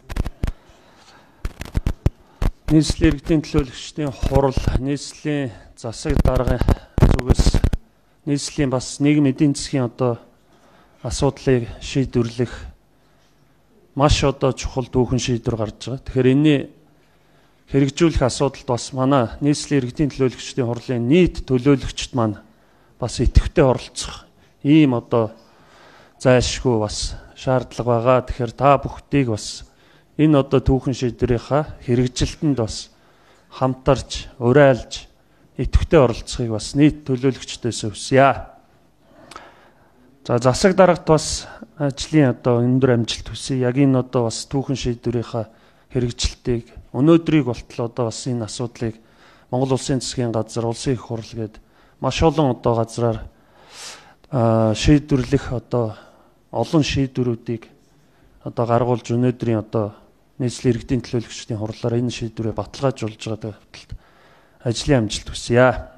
Нийслэлийн иргэдийн төлөөлөгчдийн хурал, нийслэлийн засаг даргын зүгээс нийслэлийн бас нийгмийн эдийн засгийн одоо асуудлыг шийдвэрлэх маш одоо чухал дүүхэн шийдвэр гарч байгаа. Тэгэхээр энэний хэрэгжүүлэх асуудалд бас манай нийслэлийн иргэдийн төлөөлөгчдийн хурлын нийт төлөөлөгчд маань бас идэвхтэй оролцох ийм одоо зайлшгүй бас шаардлага байгаа. Тэгэхээр та бүхтийг бас энэ одоо түүхэн шийдвэрийнхаа хэрэгжилтэнд бас хамтарч, урайлж, идэвхтэй оролцохыг бас нийт төлөөлөгчдөөс хүсье. За засаг дарагт бас ажлын одоо өндөр амжилт хүсье. Яг энэ одоо бас түүхэн шийдвэрийнхаа хэрэгжилтийг өнөөдрийг болтол одоо бас энэ асуудлыг Монгол Улсын засгийн газар, улсын их хурл гээд маш олон одоо газраар шийдвэрлэх одоо олон шийдвэрүүдийг одоо гаргуулж өнөөдрийн одоо нийслэлийн иргэдийн төлөөлөгчдийн хурлаар энэ шийдвэрээ баталгаажуулж байгаа төвд ажлын амжилт хүсье.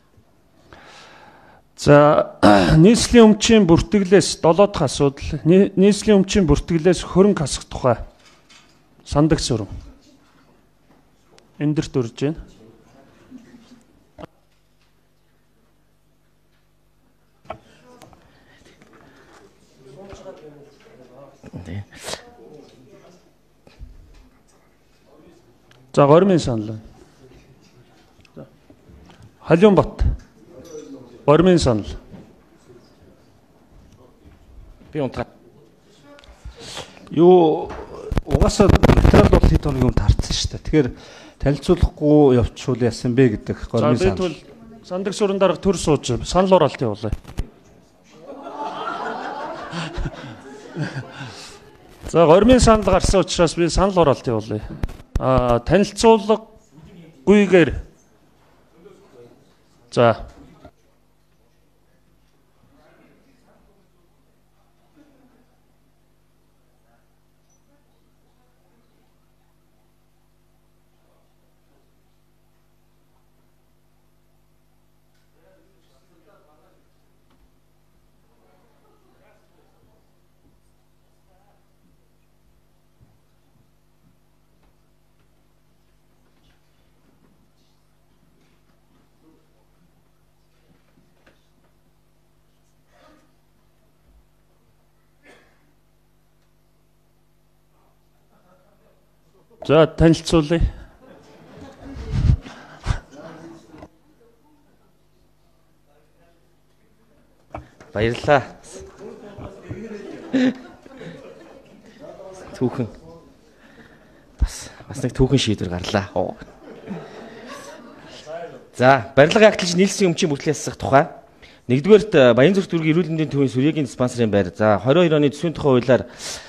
За нийслэлийн өмчийн бүртгэлээс 7 дахь асуудал нийслэлийн өмчийн бүртгэлээс хөрөнгө хасах тухай сандаг сүрэн эндэрт урж байна. За гормын санал. Халиунбат. Гормын санал. Би унтраа. Юу угаасаа материал бол хэд хоногийн өмнө тарцсан шүү дээ. Тэгэхээр танилцуулахгүй явуучвал яасан бэ гэдэг гормын санал. За би тэгвэл сандаг сүрэн дарга төр сууж санал хураалт явуулъя. За гормын санал гарсан учраас би санал хураалт явуулъя. Танилцуулгагүйгээр за За танилцуулъя. Баярлалаа. Түүхэн бас нэг түүхэн шийдвэр гарлаа. За, барилга агтлагч нийлсэн өмчийн бүртлээс засах тухай. Нэгдүгээрт Баянзүрх дүүргийн эрүүл мэндийн төвийн Сүрьегийн диспансерын байр. За, 22 оны төсвийн тухай хуулиар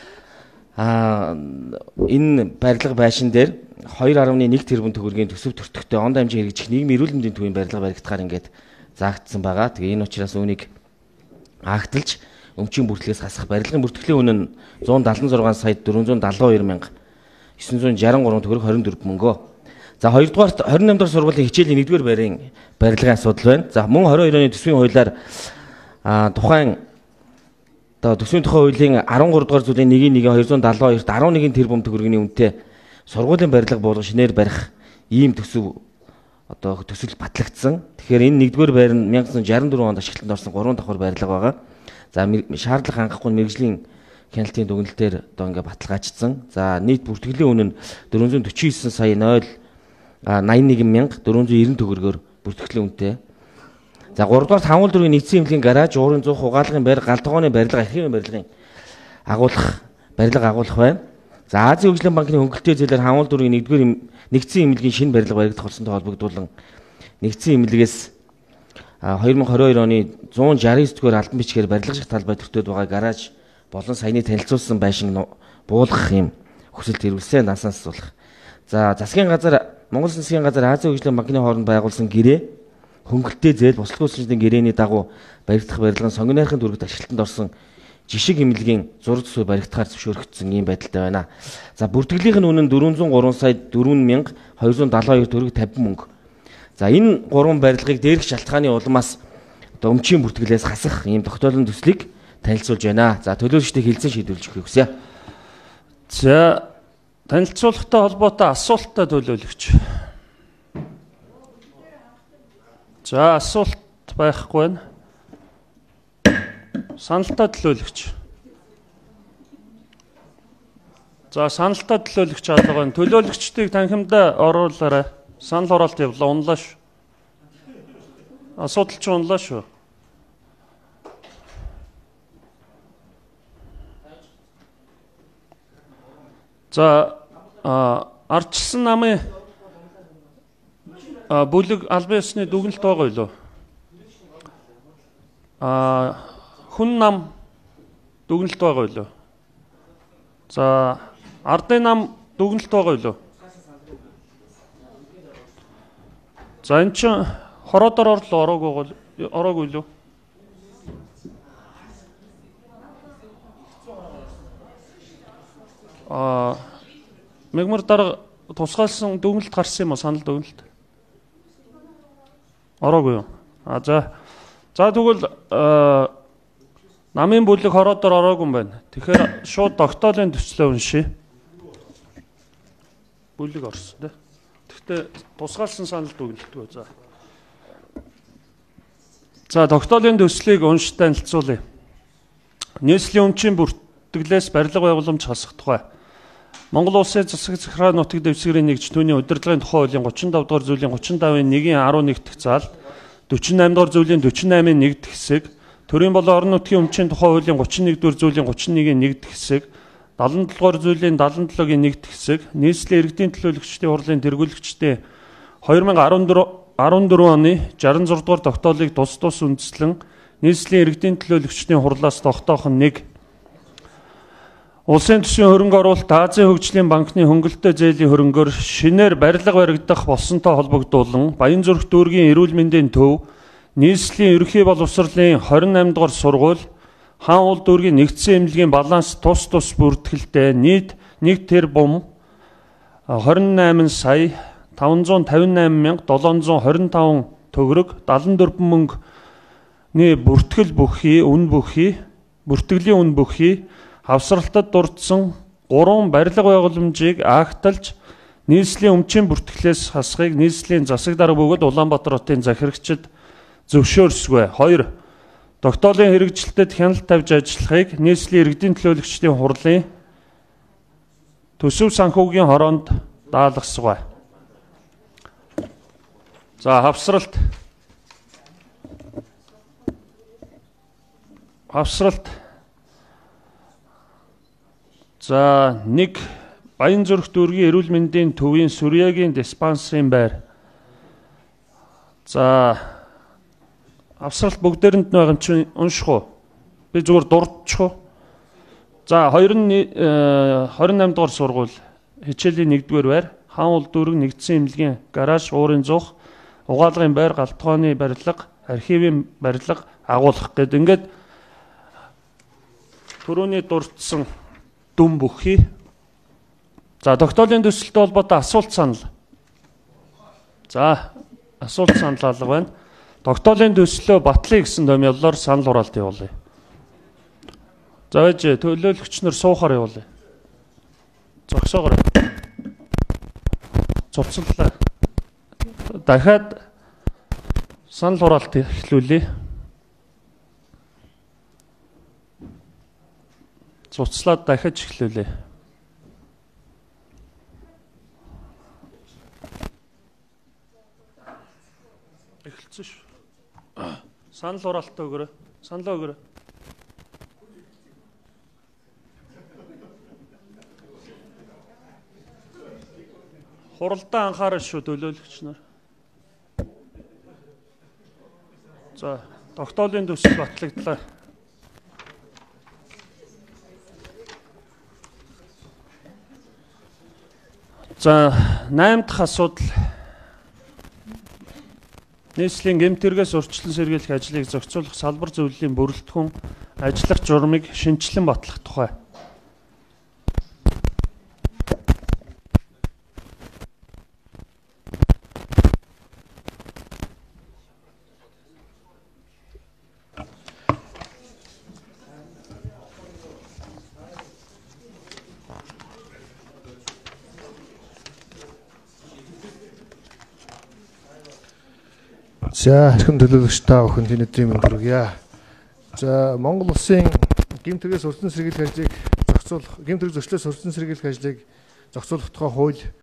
энэ барилга байшин дээр 2.1 тэрбум төгрөгийн төсөв төртөгтэй он дамжин хэрэгжих нийгмийн эрүүл мэндийн төвийн барилга баригдахаар ингээд заагдсан байгаа. Тэгээ энэ учраас үүнийг агталж өмчийн бүртлээс хасах барилгын бүртгэлийн үнэ нь 176 сая 472 мянга 963 төгрөг 24 мөнгөө. За 2 дугаарт 28 дахь сургуулийн хичээлийн 1-р байрын барилгын асуудал байна. За мөн 22 оны төсвийн хуулиар тухайн төсвийн тухай хуулийн 13 дугаар зүйлийн 1-1 272-т 11 тэрбум төгрөгийн үнэтэй сургуулийн барилга буулган шинээр барих ийм төсөв төсөл батлагдсан. Тэгэхээр энэ 1-р байр нь 1964 онд ашиглалтанд орсон 3 давхар барилга байгаа. За шаардлага хангахгүй мэрэгжлийн хяналтын дүгнэлтээр ингээ баталгаажсан. За нийт бүртгэлийн үнэ нь 449 сая 81 мянга 490 төгрөгөөр бүртгэлийн үнэтэй. За 3 дугаар таван дөрвийн нэгдсэн эмнэлгийн гараж, уурын зуух, угаалгын байр, галтгооны барилга, архивын барилгын барилга агуулах байна. За Азийн хөгжлийн банкны хөнгөлөлтийн зээлээр таван дөрвийн нэгдсэн эмнэлгийн шинэ барилга баригдах болсонтой холбогдуулан нэгдсэн эмнэлгээс 2022 оны 169 дугаар албан бичгээр барилга шиг талбай төртөөд байгаа гараж болон саяны танилцуулсан байшин буулгах юм хүсэлт ирүүлсэн дансаас асуулах. За засгийн газар Монгол засгийн газар Азийн хөгжлийн банкны хооронд байгуулсан гэрээ хөнгөлөлтийн зээл бослогын гэрээний дагуу баригдах барилгын сонгон найрхын дүрэгт ашиглалтанд орсон жишг эмнэлгийн зураг төсвөө баригдахаар зөвшөөрөгдсөн ийм байдалтай байна. За бүртгэлийнх нь үнэ нь 403 сая 4 мянга 272 төгрөг 50 мөнгө. За энэ 3 барилгыг дээрх шалтгааны улмаас өмчийн бүртгэлээс хасах ийм тогтоолын төслийг танилцуулж байна. За төлөөлөгчдийг хэлсэн шийдвэрлэж өгөхийг хүсье. За танилцуулгатай холбоотой асуулттай төлөөлөгч. За асуулт байхгүй байна. Саналтай төлөөлөгч. За саналтай төлөөлөгч алга байна. Төлөөлөгчдийг танхимдаа оруулаарай. Санал хураалт явлаа, унлаа шүү. Асуудалч унлаа шүү. За ардчилсан намын бүлэг албан ёсны дүгнэлт байгаа юу? Хүн нам дүгнэлт байгаа юу? За ардын нам дүгнэлт байгаа юу? За энэ чинь хороодоор орлоо ороогүй юу? Мегмар дарга тусгаалсан дүгнэлт гарсан юм уу? Санал дүгнэлт. Ороогүй юу? За тэгвэл намын бүлэг хороодоор ороогүй юм байна. Тэгэхээр шууд тогтоолын төслөө уншия. Бүлэг орсон тий. Гэхдээ тусгаалсан санал дүгнэлтгүй. За тогтоолын төслийг уншиж танилцуулъя. Нийслэлийн өмчийн бүртгэлээс барилга байгууламж хасах тухай. Монгол улсын засаг захиргааны нутаг дэвсгэрийн нэгж түүний удирдлагын тухай хуулийн 35 дугаар зүйлийн 35-ын 1-11 дахь заал, 48 дугаар зүйлийн 48-ын 1 дахь хэсэг, төрийн болон орон нутгийн өмчийн тухай хуулийн 31 дугаар зүйлийн 31-ийн 1 дахь хэсэг, 77 дугаар зүйлийн 77-гийн 1 дахь хэсэг, нийслэлийн иргэдийн төлөөлөгчдийн хурлын тэргүүлэгчдийн 2014 оны 66 дугаар тогтоолыг тус үндэслэн нийслэлийн иргэдийн төлөөлөгчдийн хурлаас тогтоох нь 1. Улсын төсвийн хөрөнгө оруулалт Азийн хөгжлийн банкны хөнгөлөлтөө зээлийн хөрөнгөөр шинээр барилга баригдах болсонтой холбогдуулан Баянзүрх дүүргийн эрүүл мэндийн төв, нийслэлийн ерөнхий боловсролын 28 дугаар сургууль, хаан уул дүүргийн нэгдсэн эмнэлгийн баланс тус бүртгэлтэй нийт 1 тэрбум 28 сая 558 мянга 725 төгрөг 74 мөнгөний бүртгэлийн үн бүхий хавсралтад дурдсан 3 барилга байгууламжийг агталж нийслэлийн өмчийн бүртгэлээс хасахыг нийслэлийн засаг дарга бөгөөд Улаанбаатар хотын захирагчид зөвшөөрсгөө. 2. Тогтоолын хэрэгжилтэд хяналт тавьж ажиллахыг нийслэлийн иргэдийн төлөөлөгчдийн хурлын төсөв санхүүгийн хороонд даалгасгай. За хавсралт. За нэг Баянзүрх дүүргийн эрүүл мэндийн төвийн Сүрьягийн диспансерын байр. За авсралт бүгдээрэнд байгаа юм чинь унших уу? Би зүгээр дурдчих уу? За 28 дугаар сургууль хичээлийн 1-р байр, хаан ул дүүрэг нэгдсэн эмнэлгийн гараж, уурын зуух, угаалгын байр, галтгооны барилга, архивын барилга агуулгах гэдэг ингээд түрүүний дурдсан дүн бүхий. За тогтоолын төсөлтэй холбоотой асуулт санал. За асуулт санал алга байна. Тогтоолын төслөө батлая гэсэн томьёолоор санал хураалт явуулъя. За байж төлөөлөгч нар суухаар явуулъя. Зогсоогоор. Цуцлаа. Дахиад санал хураалт эхлүүлье. Цуцлаад дахиад эхлүүлье. Эхэлсэн шүү. Санал хураалтаа өгөрөө. Саналаа өгөрөө. Хуралдаа анхаарал шүү төлөөлөгч нар. За, тогтоолын төсөл батлагдлаа. За, 8 дахь асуудал. Нийслэлийн гэмтэргээс урьдчилан сэргийлэх ажлыг зохицуулах салбар зөвлөлийн бүрэлдэхүүн ажиллах журмыг шинжилэн батлах тухай. За, хэрхэн төлөөлөгч та бүхэнд өнөөдрийн мэнд хүргье. За, Монгол Улсын гэмтэргээс урьдчилан сэргийлэх ажлыг зохицуулах, гэмтэрэг зөрчлөөс урьдчилан сэргийлэх ажлыг зохицуулах тухай хууль